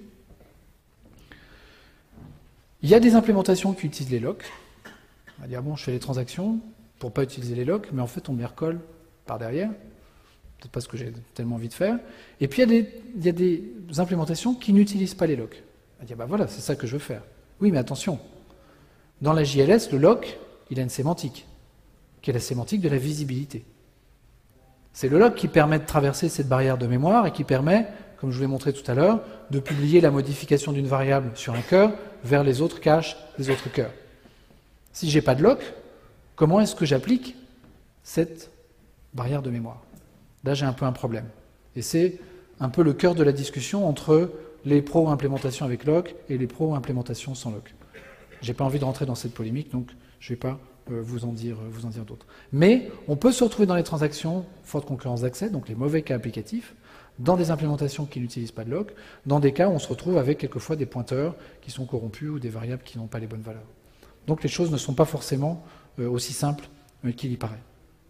Il y a des implémentations qui utilisent les locks. On va dire, bon, je fais les transactions pour ne pas utiliser les locks, mais en fait, on me les recolle par derrière. Peut-être pas ce que j'ai tellement envie de faire. Et puis, il y a des, il y a des implémentations qui n'utilisent pas les locks. On va dire, bah voilà, c'est ça que je veux faire. Oui, mais attention. Dans la J L S, le lock, il a une sémantique, qui est la sémantique de la visibilité. C'est le lock qui permet de traverser cette barrière de mémoire et qui permet, comme je vous l'ai montré tout à l'heure, de publier la modification d'une variable sur un cœur vers les autres caches des autres cœurs. Si je n'ai pas de lock, comment est-ce que j'applique cette barrière de mémoire? Là, j'ai un peu un problème. Et c'est un peu le cœur de la discussion entre les pro-implémentations avec lock et les pro-implémentations sans lock. Je n'ai pas envie de rentrer dans cette polémique, donc je ne vais pas vous en dire, vous en dire d'autres. Mais on peut se retrouver dans les transactions forte concurrence d'accès, donc les mauvais cas applicatifs, dans des implémentations qui n'utilisent pas de lock, dans des cas où on se retrouve avec quelquefois des pointeurs qui sont corrompus ou des variables qui n'ont pas les bonnes valeurs. Donc les choses ne sont pas forcément aussi simples qu'il y paraît.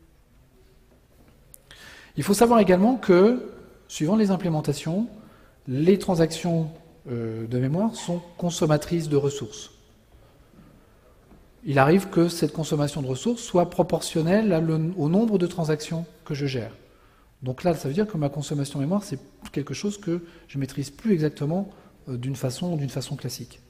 Il faut savoir également que, suivant les implémentations, les transactions de mémoire sont consommatrices de ressources. Il arrive que cette consommation de ressources soit proportionnelle au nombre de transactions que je gère. Donc là, ça veut dire que ma consommation de mémoire, c'est quelque chose que je ne maîtrise plus exactement d'une façon, d'une façon classique.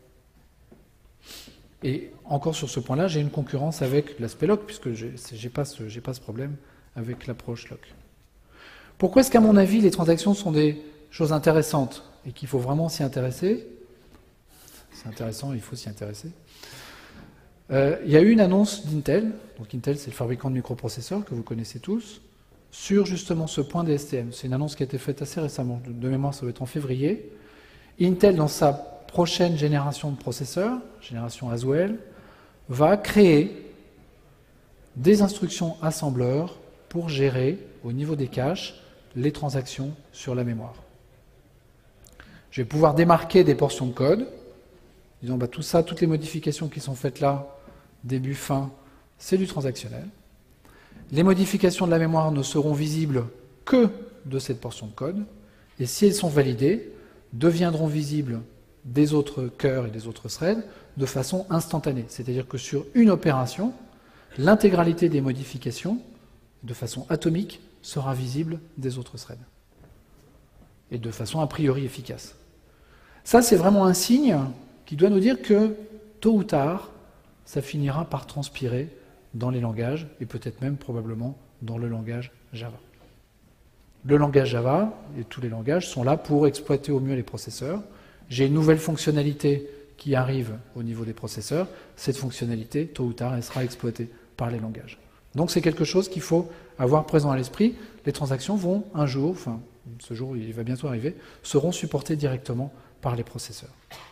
Et encore sur ce point-là, j'ai une concurrence avec l'aspect lock, puisque je n'ai pas, pas ce problème avec l'approche lock. Pourquoi est-ce qu'à mon avis, les transactions sont des choses intéressantes et qu'il faut vraiment s'y intéresser? C'est intéressant, il faut s'y intéresser. Euh, il y a eu une annonce d'Intel, donc Intel c'est le fabricant de microprocesseurs que vous connaissez tous, sur justement ce point des S T M. C'est une annonce qui a été faite assez récemment, de mémoire ça doit être en février. Intel, dans sa prochaine génération de processeurs, génération Haswell, va créer des instructions assembleurs pour gérer, au niveau des caches, les transactions sur la mémoire. Je vais pouvoir démarquer des portions de code, disons bah, tout ça, toutes les modifications qui sont faites là, début, fin, c'est du transactionnel. Les modifications de la mémoire ne seront visibles que de cette portion de code, et si elles sont validées, deviendront visibles des autres cœurs et des autres threads de façon instantanée. C'est-à-dire que sur une opération, l'intégralité des modifications, de façon atomique, sera visible des autres threads. Et de façon a priori efficace. Ça, c'est vraiment un signe qui doit nous dire que, tôt ou tard, ça finira par transpirer dans les langages, et peut-être même probablement dans le langage Java. Le langage Java, et tous les langages, sont là pour exploiter au mieux les processeurs. J'ai une nouvelle fonctionnalité qui arrive au niveau des processeurs. Cette fonctionnalité, tôt ou tard, elle sera exploitée par les langages. Donc c'est quelque chose qu'il faut avoir présent à l'esprit. Les transactions vont un jour, enfin ce jour il va bientôt arriver, seront supportés directement par les processeurs.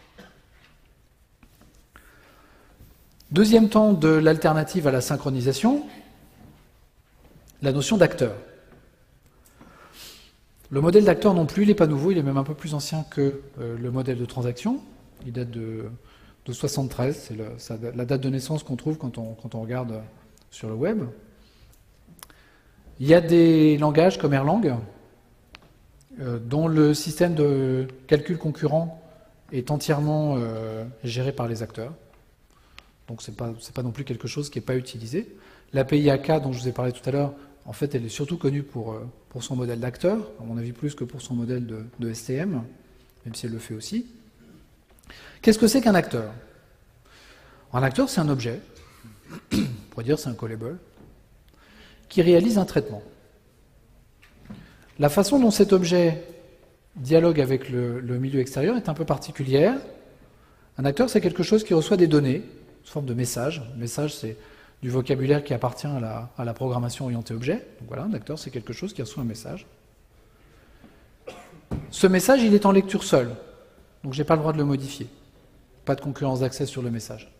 Deuxième temps de l'alternative à la synchronisation, la notion d'acteur. Le modèle d'acteur non plus, il n'est pas nouveau, il est même un peu plus ancien que euh, le modèle de transaction. Il date de, de soixante-treize, c'est le, ça, la date de naissance qu'on trouve quand on, quand on regarde sur le web. Il y a des langages comme Erlang, euh, dont le système de calcul concurrent est entièrement euh, géré par les acteurs. Donc ce n'est pas, c'est pas non plus quelque chose qui n'est pas utilisé. L'A P I A K dont je vous ai parlé tout à l'heure, en fait, elle est surtout connue pour, pour son modèle d'acteur, à mon avis plus que pour son modèle de, de S T M, même si elle le fait aussi. Qu'est-ce que c'est qu'un acteur? Un acteur, c'est un objet, on pourrait dire c'est un callable, qui réalise un traitement. La façon dont cet objet dialogue avec le, le milieu extérieur est un peu particulière. Un acteur, c'est quelque chose qui reçoit des données, sous forme de messages. Message, c'est du vocabulaire qui appartient à la, à la programmation orientée objet. Donc voilà, un acteur, c'est quelque chose qui reçoit un message. Ce message, il est en lecture seule, donc je n'ai pas le droit de le modifier. Pas de concurrence d'accès sur le message.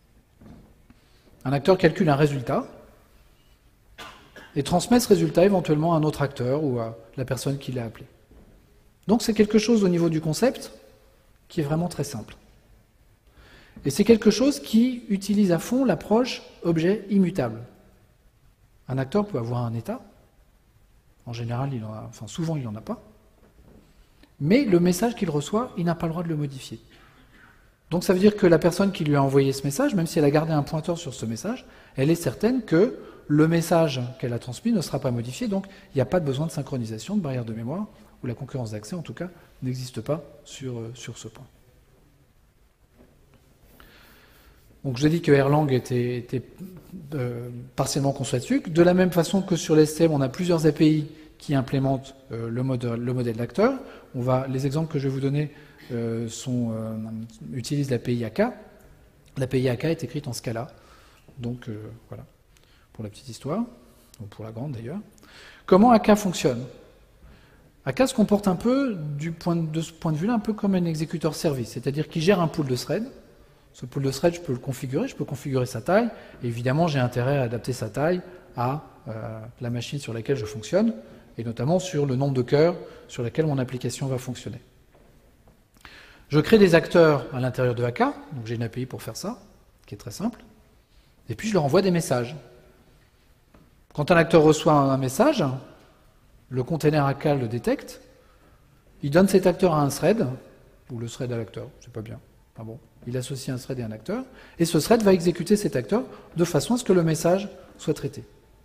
Un acteur calcule un résultat et transmet ce résultat éventuellement à un autre acteur ou à la personne qui l'a appelé. Donc c'est quelque chose au niveau du concept qui est vraiment très simple. Et c'est quelque chose qui utilise à fond l'approche objet immutable. Un acteur peut avoir un état, en général, il en a, enfin souvent il n'en a pas, mais le message qu'il reçoit, il n'a pas le droit de le modifier. Donc ça veut dire que la personne qui lui a envoyé ce message, même si elle a gardé un pointeur sur ce message, elle est certaine que le message qu'elle a transmis ne sera pas modifié, donc il n'y a pas de besoin de synchronisation, de barrière de mémoire, ou la concurrence d'accès en tout cas n'existe pas sur, sur ce point. Donc je dis que Erlang était, était euh, partiellement construit dessus. De la même façon que sur l'S T M, on a plusieurs A P I qui implémentent euh, le, mode, le modèle d'acteur. On va, les exemples que je vais vous donner euh, sont, euh, utilisent l'A P I A K. L'A P I A K est écrite en Scala. Donc euh, voilà, pour la petite histoire, ou pour la grande d'ailleurs. Comment A K fonctionne? A K se comporte un peu, du point de, de ce point de vue-là, un peu comme un exécuteur service, c'est-à-dire qu'il gère un pool de threads. Ce pool de threads, je peux le configurer, je peux configurer sa taille, et évidemment j'ai intérêt à adapter sa taille à euh, la machine sur laquelle je fonctionne, et notamment sur le nombre de cœurs sur lesquels mon application va fonctionner. Je crée des acteurs à l'intérieur de A K, donc j'ai une A P I pour faire ça, qui est très simple, et puis je leur envoie des messages. Quand un acteur reçoit un message, le container A K le détecte, il donne cet acteur à un thread, ou le thread à l'acteur, c'est pas bien, enfin bon. Il associe un thread et un acteur, et ce thread va exécuter cet acteur de façon à ce que le message soit traité.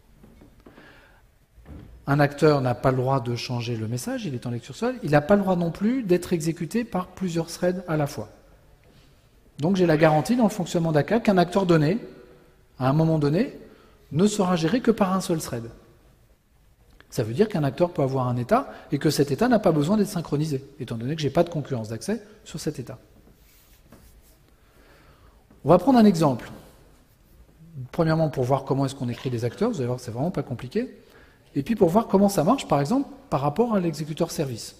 Un acteur n'a pas le droit de changer le message, il est en lecture seule, il n'a pas le droit non plus d'être exécuté par plusieurs threads à la fois. Donc j'ai la garantie dans le fonctionnement d'A K qu'un acteur donné, à un moment donné, ne sera géré que par un seul thread. Ça veut dire qu'un acteur peut avoir un état, et que cet état n'a pas besoin d'être synchronisé, étant donné que je n'ai pas de concurrence d'accès sur cet état. On va prendre un exemple. Premièrement, pour voir comment est-ce qu'on écrit des acteurs, vous allez voir que c'est vraiment pas compliqué. Et puis pour voir comment ça marche, par exemple, par rapport à l'exécuteur service.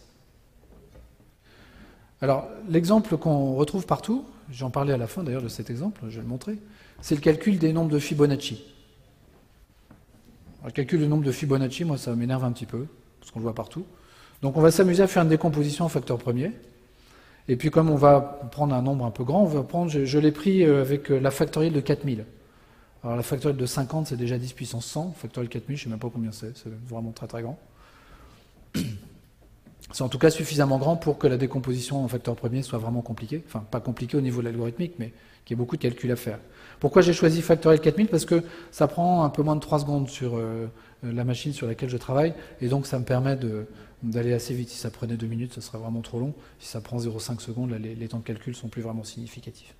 Alors, l'exemple qu'on retrouve partout, j'en parlais à la fin d'ailleurs de cet exemple, je vais le montrer, c'est le calcul des nombres de Fibonacci. Alors, le calcul du nombre de Fibonacci, moi ça m'énerve un petit peu, parce qu'on le voit partout. Donc on va s'amuser à faire une décomposition en facteur premier. Et puis comme on va prendre un nombre un peu grand, on va prendre, je, je l'ai pris avec la factorielle de quatre mille. Alors la factorielle de cinquante, c'est déjà dix puissance cent. Factorielle de quatre mille, je ne sais même pas combien c'est, c'est vraiment très très grand. C'est en tout cas suffisamment grand pour que la décomposition en facteur premier soit vraiment compliquée. Enfin, pas compliquée au niveau de l'algorithmique, mais qu'il y ait beaucoup de calculs à faire. Pourquoi j'ai choisi factorielle quatre mille? Parce que ça prend un peu moins de trois secondes sur euh, la machine sur laquelle je travaille, et donc ça me permet de... d'aller assez vite. Si ça prenait deux minutes, ce serait vraiment trop long. Si ça prend zéro virgule cinq secondes, là, les, les temps de calcul sont plus vraiment significatifs.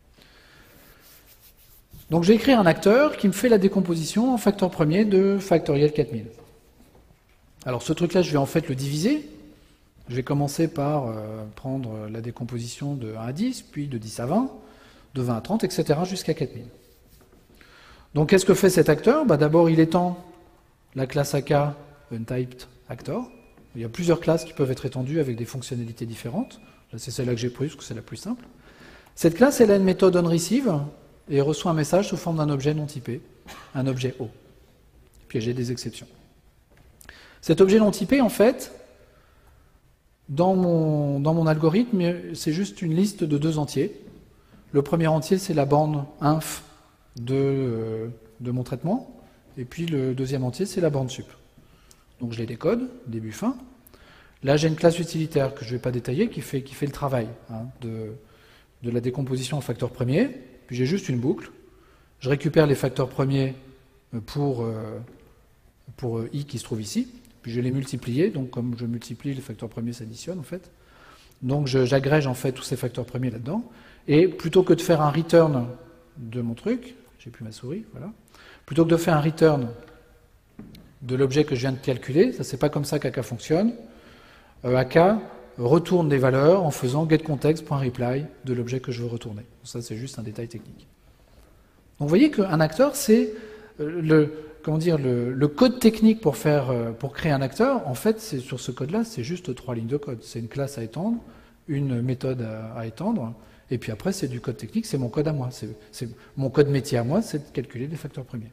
Donc j'ai écrit un acteur qui me fait la décomposition en facteur premier de factoriel quatre mille. Alors ce truc-là, je vais en fait le diviser. Je vais commencer par euh, prendre la décomposition de un à dix, puis de dix à vingt, de vingt à trente, et cetera jusqu'à quatre mille. Donc qu'est-ce que fait cet acteur? Bah, d'abord, il étend la classe A K untyped actor. Il y a plusieurs classes qui peuvent être étendues avec des fonctionnalités différentes. Là, c'est celle-là que j'ai prise parce que c'est la plus simple. Cette classe, elle a une méthode onReceive et reçoit un message sous forme d'un objet non typé, un objet O. Puis j'ai des exceptions. Cet objet non typé, en fait, dans mon, dans mon algorithme, c'est juste une liste de deux entiers. Le premier entier, c'est la borne inf de, euh, de mon traitement, et puis le deuxième entier, c'est la borne sup. Donc je les décode, début, fin. Là, j'ai une classe utilitaire que je ne vais pas détailler, qui fait, qui fait le travail hein, de, de la décomposition en facteurs premiers. Puis j'ai juste une boucle. Je récupère les facteurs premiers pour, euh, pour i qui se trouve ici. Puis je vais les multiplier. Donc comme je multiplie, les facteurs premiers s'additionnent en fait. Donc j'agrège en fait tous ces facteurs premiers là-dedans. Et plutôt que de faire un return de mon truc, j'ai plus ma souris, voilà. Plutôt que de faire un return de l'objet que je viens de calculer, ça c'est pas comme ça qu'A K fonctionne. Euh, A K retourne des valeurs en faisant getContext.reply de l'objet que je veux retourner. Ça c'est juste un détail technique. Donc vous voyez qu'un acteur, c'est le, comment dire, le, le code technique pour, faire, pour créer un acteur. En fait, c'est sur ce code-là, c'est juste trois lignes de code. C'est une classe à étendre, une méthode à, à étendre, et puis après c'est du code technique, c'est mon code à moi. C'est mon code métier à moi, c'est de calculer les facteurs premiers.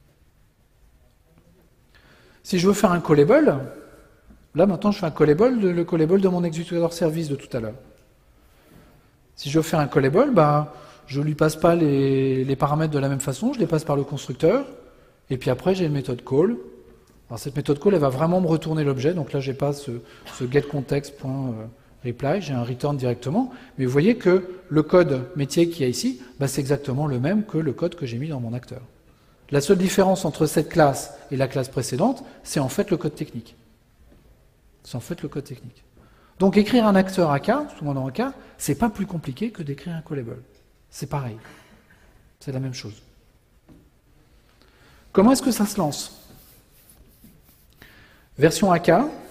Si je veux faire un callable, là maintenant je fais un callable, le callable de mon exécuteur service de tout à l'heure. Si je veux faire un callable, bah, je ne lui passe pas les, les paramètres de la même façon, je les passe par le constructeur, et puis après j'ai une méthode call. Alors cette méthode call, elle va vraiment me retourner l'objet, donc là j'ai pas ce, ce getContext.reply, j'ai un return directement, mais vous voyez que le code métier qu'il y a ici, bah, c'est exactement le même que le code que j'ai mis dans mon acteur. La seule différence entre cette classe et la classe précédente, c'est en fait le code technique. C'est en fait le code technique. Donc écrire un acteur A K, tout le monde en A K, c'est pas plus compliqué que d'écrire un callable. C'est pareil. C'est la même chose. Comment est-ce que ça se lance? Version A K.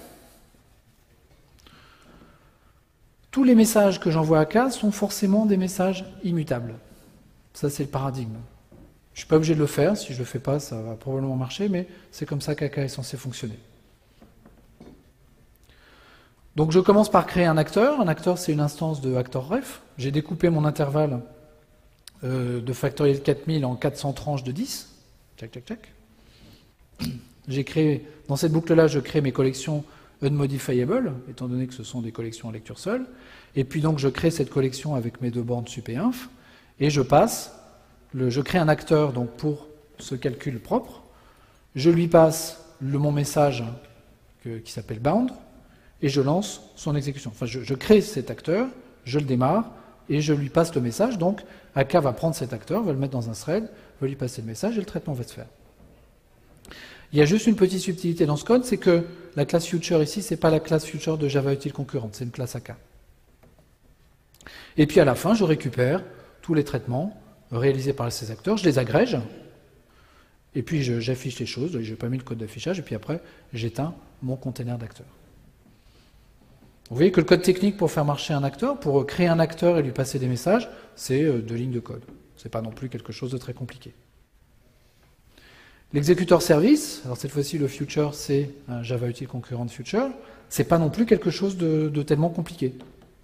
Tous les messages que j'envoie à A K sont forcément des messages immutables. Ça, c'est le paradigme. Je ne suis pas obligé de le faire. Si je ne le fais pas, ça va probablement marcher, mais c'est comme ça qu'A K est censé fonctionner. Donc je commence par créer un acteur. Un acteur, c'est une instance de ActorRef. J'ai découpé mon intervalle euh, de factoriel quatre mille en quatre cents tranches de dix. Tchac, tchac, tchac. J'ai créé, dans cette boucle-là, je crée mes collections unmodifiable, étant donné que ce sont des collections en lecture seule. Et puis donc je crée cette collection avec mes deux bornes sup et inf, et je passe, le, je crée un acteur donc pour ce calcul propre. Je lui passe le, mon message que, qui s'appelle bound, et je lance son exécution. Enfin, je, je crée cet acteur, je le démarre, et je lui passe le message. Donc, A K va prendre cet acteur, va le mettre dans un thread, va lui passer le message, et le traitement va se faire. Il y a juste une petite subtilité dans ce code, c'est que la classe future ici, c'est pas la classe future de Java Util concurrente, c'est une classe A K. Et puis à la fin, je récupère tous les traitements réalisés par ces acteurs, je les agrège, et puis j'affiche les choses, je n'ai pas mis le code d'affichage, et puis après, j'éteins mon container d'acteurs. Vous voyez que le code technique pour faire marcher un acteur, pour créer un acteur et lui passer des messages, c'est deux lignes de code. Ce n'est pas non plus quelque chose de très compliqué. L'exécuteur service, alors cette fois-ci le future c'est un Java Util concurrent future, c'est pas non plus quelque chose de, de tellement compliqué.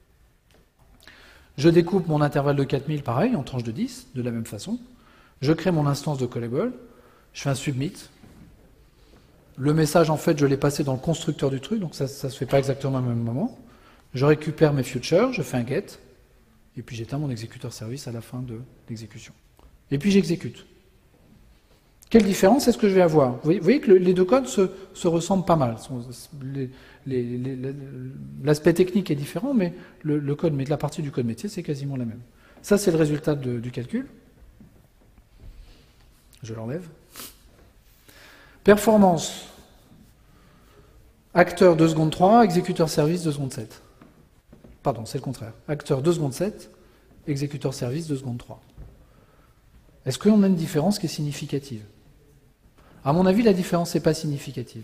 Je découpe mon intervalle de quatre mille pareil en tranches de dix, de la même façon. Je crée mon instance de callable, je fais un submit. Le message en fait je l'ai passé dans le constructeur du truc, donc ça ne se fait pas exactement au même moment. Je récupère mes futures, je fais un get, et puis j'éteins mon exécuteur service à la fin de l'exécution. Et puis j'exécute. Quelle différence est-ce que je vais avoir? Vous voyez, vous voyez que le, les deux codes se, se ressemblent pas mal. L'aspect technique est différent, mais le, le code, mais la partie du code métier, c'est quasiment la même. Ça, c'est le résultat de, du calcul. Je l'enlève. Performance. Acteur deux secondes trois, exécuteur service deux secondes sept. Pardon, c'est le contraire. Acteur deux secondes sept, exécuteur service deux secondes trois. Est-ce qu'on a une différence qui est significative? À mon avis, la différence n'est pas significative.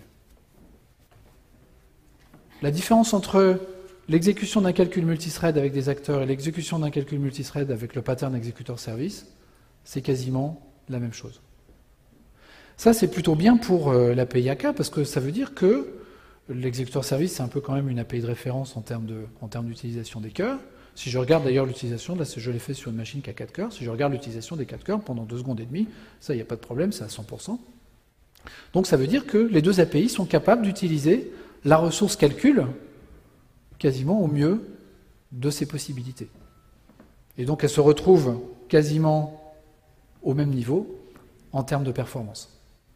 La différence entre l'exécution d'un calcul multithread avec des acteurs et l'exécution d'un calcul multithread avec le pattern exécuteur service, c'est quasiment la même chose. Ça, c'est plutôt bien pour euh, l'A P I A K, parce que ça veut dire que l'exécuteur service, c'est un peu quand même une A P I de référence en termes de, en termes d'utilisation des cœurs. Si je regarde d'ailleurs l'utilisation, là je l'ai fait sur une machine qui a quatre cœurs, si je regarde l'utilisation des quatre cœurs pendant deux secondes et demie, ça il n'y a pas de problème, c'est à cent pour cent. Donc ça veut dire que les deux A P I sont capables d'utiliser la ressource calcul quasiment au mieux de ces possibilités. Et donc elles se retrouvent quasiment au même niveau en termes de performance.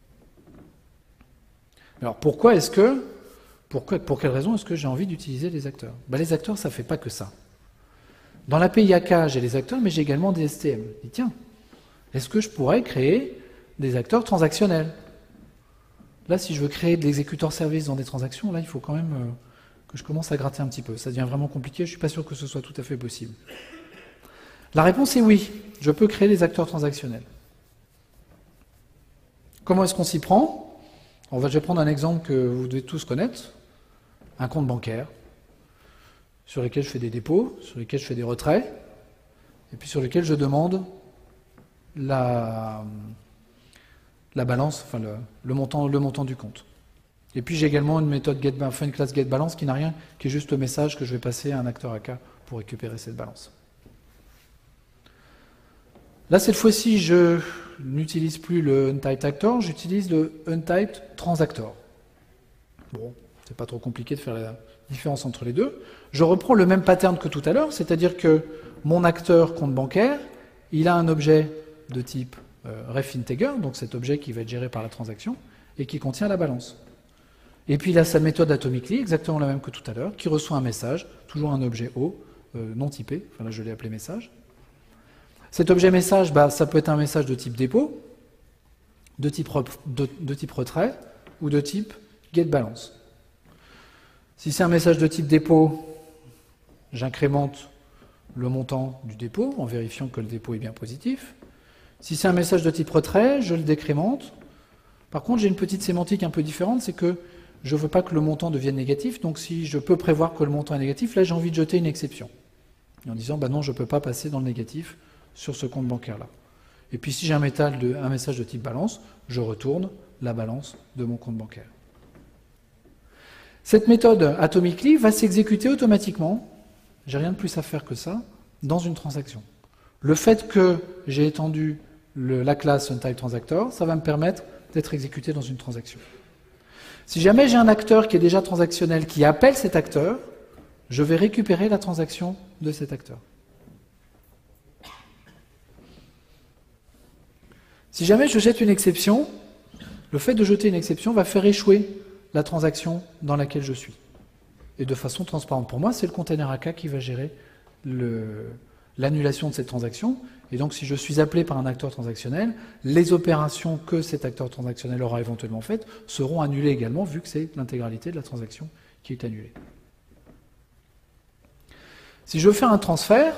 Alors pourquoi est-ce que, pourquoi, pour quelle raison est-ce que j'ai envie d'utiliser les acteurs? Ben, les acteurs, ça ne fait pas que ça. Dans l'A P I A K, j'ai les acteurs, mais j'ai également des S T M. Et tiens, est-ce que je pourrais créer des acteurs transactionnels? Là, si je veux créer de l'exécuteur service dans des transactions, là, il faut quand même euh, que je commence à gratter un petit peu. Ça devient vraiment compliqué, je ne suis pas sûr que ce soit tout à fait possible. La réponse est oui, je peux créer des acteurs transactionnels. Comment est-ce qu'on s'y prend? On va, je vais prendre un exemple que vous devez tous connaître, un compte bancaire, sur lequel je fais des dépôts, sur lequel je fais des retraits, et puis sur lequel je demande la, la balance, enfin le, le, montant, le montant du compte. Et puis j'ai également une méthode get, enfin une classe getBalance qui n'a rien, qui est juste le message que je vais passer à un acteur A K pour récupérer cette balance. Là, cette fois-ci, je n'utilise plus le untyped actor, j'utilise le untyped transactor. Bon, c'est pas trop compliqué de faire la différence entre les deux. Je reprends le même pattern que tout à l'heure, c'est-à-dire que mon acteur compte bancaire, il a un objet de type euh, ref integer, donc cet objet qui va être géré par la transaction, et qui contient la balance. Et puis il a sa méthode atomically, exactement la même que tout à l'heure, qui reçoit un message, toujours un objet O, euh, non typé, enfin là je l'ai appelé message. Cet objet message, bah, ça peut être un message de type dépôt, de type, de, de type retrait, ou de type getBalance. Si c'est un message de type dépôt, j'incrémente le montant du dépôt en vérifiant que le dépôt est bien positif. Si c'est un message de type retrait, je le décrémente. Par contre, j'ai une petite sémantique un peu différente, c'est que je ne veux pas que le montant devienne négatif, donc si je peux prévoir que le montant est négatif, là j'ai envie de jeter une exception. En disant, bah non, je ne peux pas passer dans le négatif sur ce compte bancaire-là. Et puis si j'ai un, de, un message de type balance, je retourne la balance de mon compte bancaire. Cette méthode atomically va s'exécuter automatiquement, j'ai rien de plus à faire que ça, dans une transaction. Le fait que j'ai étendu le, la classe untypedTransactor, ça va me permettre d'être exécuté dans une transaction. Si jamais j'ai un acteur qui est déjà transactionnel, qui appelle cet acteur, je vais récupérer la transaction de cet acteur. Si jamais je jette une exception, le fait de jeter une exception va faire échouer la transaction dans laquelle je suis. Et de façon transparente pour moi, c'est le container A K qui va gérer l'annulation de cette transaction. Et donc si je suis appelé par un acteur transactionnel, les opérations que cet acteur transactionnel aura éventuellement faites seront annulées également, vu que c'est l'intégralité de la transaction qui est annulée. Si je veux faire un transfert,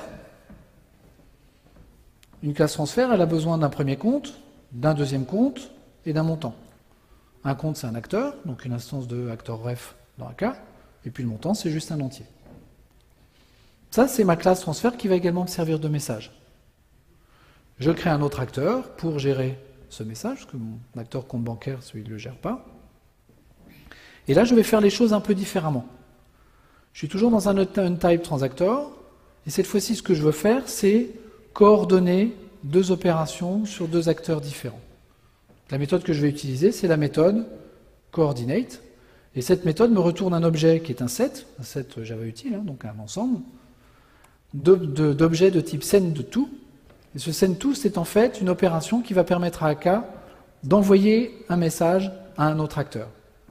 une classe transfert, elle a besoin d'un premier compte, d'un deuxième compte et d'un montant. Un compte, c'est un acteur, donc une instance de acteur ref dans A K, et puis le montant, c'est juste un entier. Ça, c'est ma classe transfert qui va également me servir de message. Je crée un autre acteur pour gérer ce message, parce que mon acteur compte bancaire, celui ne le gère pas. Et là, je vais faire les choses un peu différemment. Je suis toujours dans un untyped transactor, et cette fois-ci, ce que je veux faire, c'est coordonner deux opérations sur deux acteurs différents. La méthode que je vais utiliser, c'est la méthode coordinate, et cette méthode me retourne un objet qui est un set, un set Java utile, hein, donc un ensemble, d'objets de, de, de type send_to. Et ce send_to, c'est en fait une opération qui va permettre à A K d'envoyer un message à un autre acteur.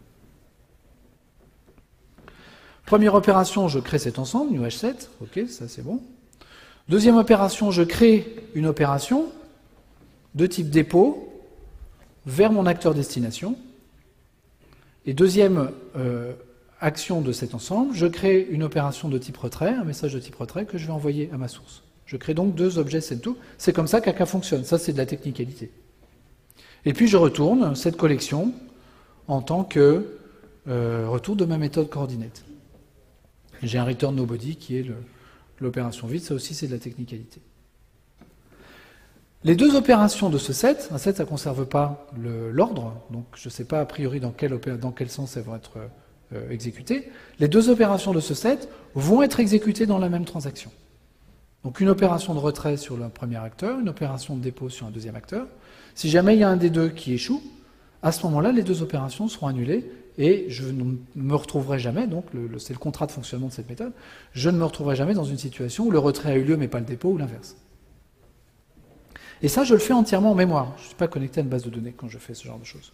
Première opération, je crée cet ensemble, new hash set, ok, ça c'est bon. Deuxième opération, je crée une opération de type dépôt vers mon acteur destination. Et deuxième euh, action de cet ensemble, je crée une opération de type retrait, un message de type retrait que je vais envoyer à ma source. Je crée donc deux objets send_to. C'est comme ça qu'A K fonctionne. Ça, c'est de la technicalité. Et puis, je retourne cette collection en tant que euh, retour de ma méthode coordinate. J'ai un return nobody qui est l'opération vide. Ça aussi, c'est de la technicalité. Les deux opérations de ce set, un set, ça ne conserve pas l'ordre, donc je ne sais pas a priori dans quel, dans quel sens elles vont être euh, exécutée, les deux opérations de ce set vont être exécutées dans la même transaction. Donc une opération de retrait sur le premier acteur, une opération de dépôt sur un deuxième acteur. Si jamais il y a un des deux qui échoue, à ce moment-là, les deux opérations seront annulées et je ne me retrouverai jamais, donc le, le, c'est le contrat de fonctionnement de cette méthode, je ne me retrouverai jamais dans une situation où le retrait a eu lieu mais pas le dépôt ou l'inverse. Et ça, je le fais entièrement en mémoire. Je ne suis pas connecté à une base de données quand je fais ce genre de choses.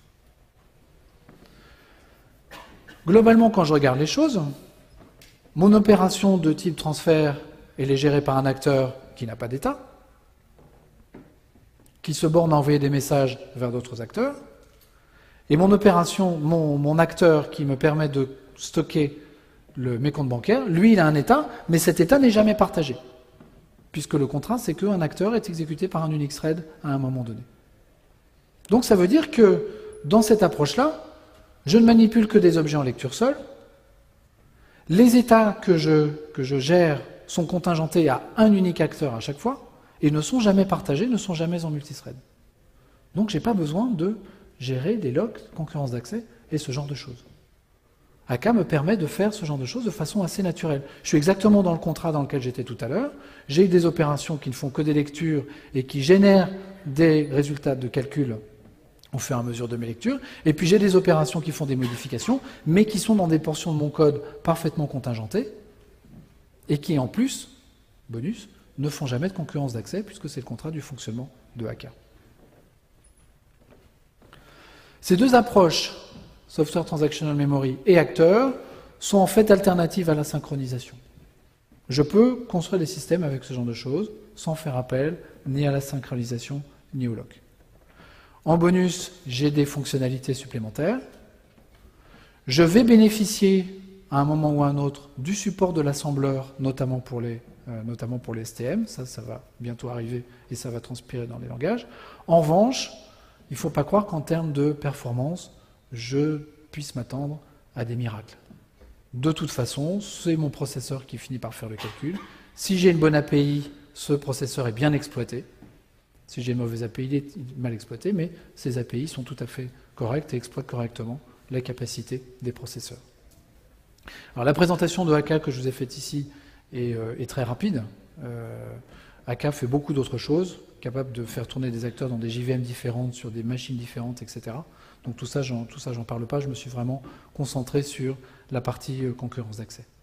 Globalement, quand je regarde les choses, mon opération de type transfert, elle est gérée par un acteur qui n'a pas d'état, qui se borne à envoyer des messages vers d'autres acteurs. Et mon opération, mon, mon acteur qui me permet de stocker le, mes comptes bancaires, lui, il a un état, mais cet état n'est jamais partagé. Puisque le contrat, c'est qu'un acteur est exécuté par un Unix thread à un moment donné. Donc ça veut dire que, dans cette approche-là, je ne manipule que des objets en lecture seule. Les états que je, que je gère sont contingentés à un unique acteur à chaque fois, et ne sont jamais partagés, ne sont jamais en multithread. Donc je n'ai pas besoin de gérer des logs, concurrence d'accès, et ce genre de choses. A K me permet de faire ce genre de choses de façon assez naturelle. Je suis exactement dans le contrat dans lequel j'étais tout à l'heure. J'ai des opérations qui ne font que des lectures et qui génèrent des résultats de calcul au fur et à mesure de mes lectures. Et puis j'ai des opérations qui font des modifications, mais qui sont dans des portions de mon code parfaitement contingentées et qui, en plus, bonus, ne font jamais de concurrence d'accès puisque c'est le contrat du fonctionnement de A K. Ces deux approches, Software Transactional Memory et acteur, sont en fait alternatives à la synchronisation. Je peux construire des systèmes avec ce genre de choses sans faire appel ni à la synchronisation ni au lock. En bonus, j'ai des fonctionnalités supplémentaires. Je vais bénéficier à un moment ou à un autre du support de l'assembleur, notamment pour les, euh, notamment pour les S T M. Ça, ça va bientôt arriver et ça va transpirer dans les langages. En revanche, il ne faut pas croire qu'en termes de performance, je puisse m'attendre à des miracles. De toute façon, c'est mon processeur qui finit par faire le calcul. Si j'ai une bonne A P I, ce processeur est bien exploité. Si j'ai une mauvaise A P I, il est mal exploité, mais ces A P I sont tout à fait correctes et exploitent correctement la capacité des processeurs. Alors la présentation de A K que je vous ai faite ici est, euh, est très rapide. Euh, A K fait beaucoup d'autres choses, capable de faire tourner des acteurs dans des J V M différentes, sur des machines différentes, et cetera. Donc tout ça, j'en, tout ça, j'en parle pas, je me suis vraiment concentré sur la partie euh, concurrence d'accès.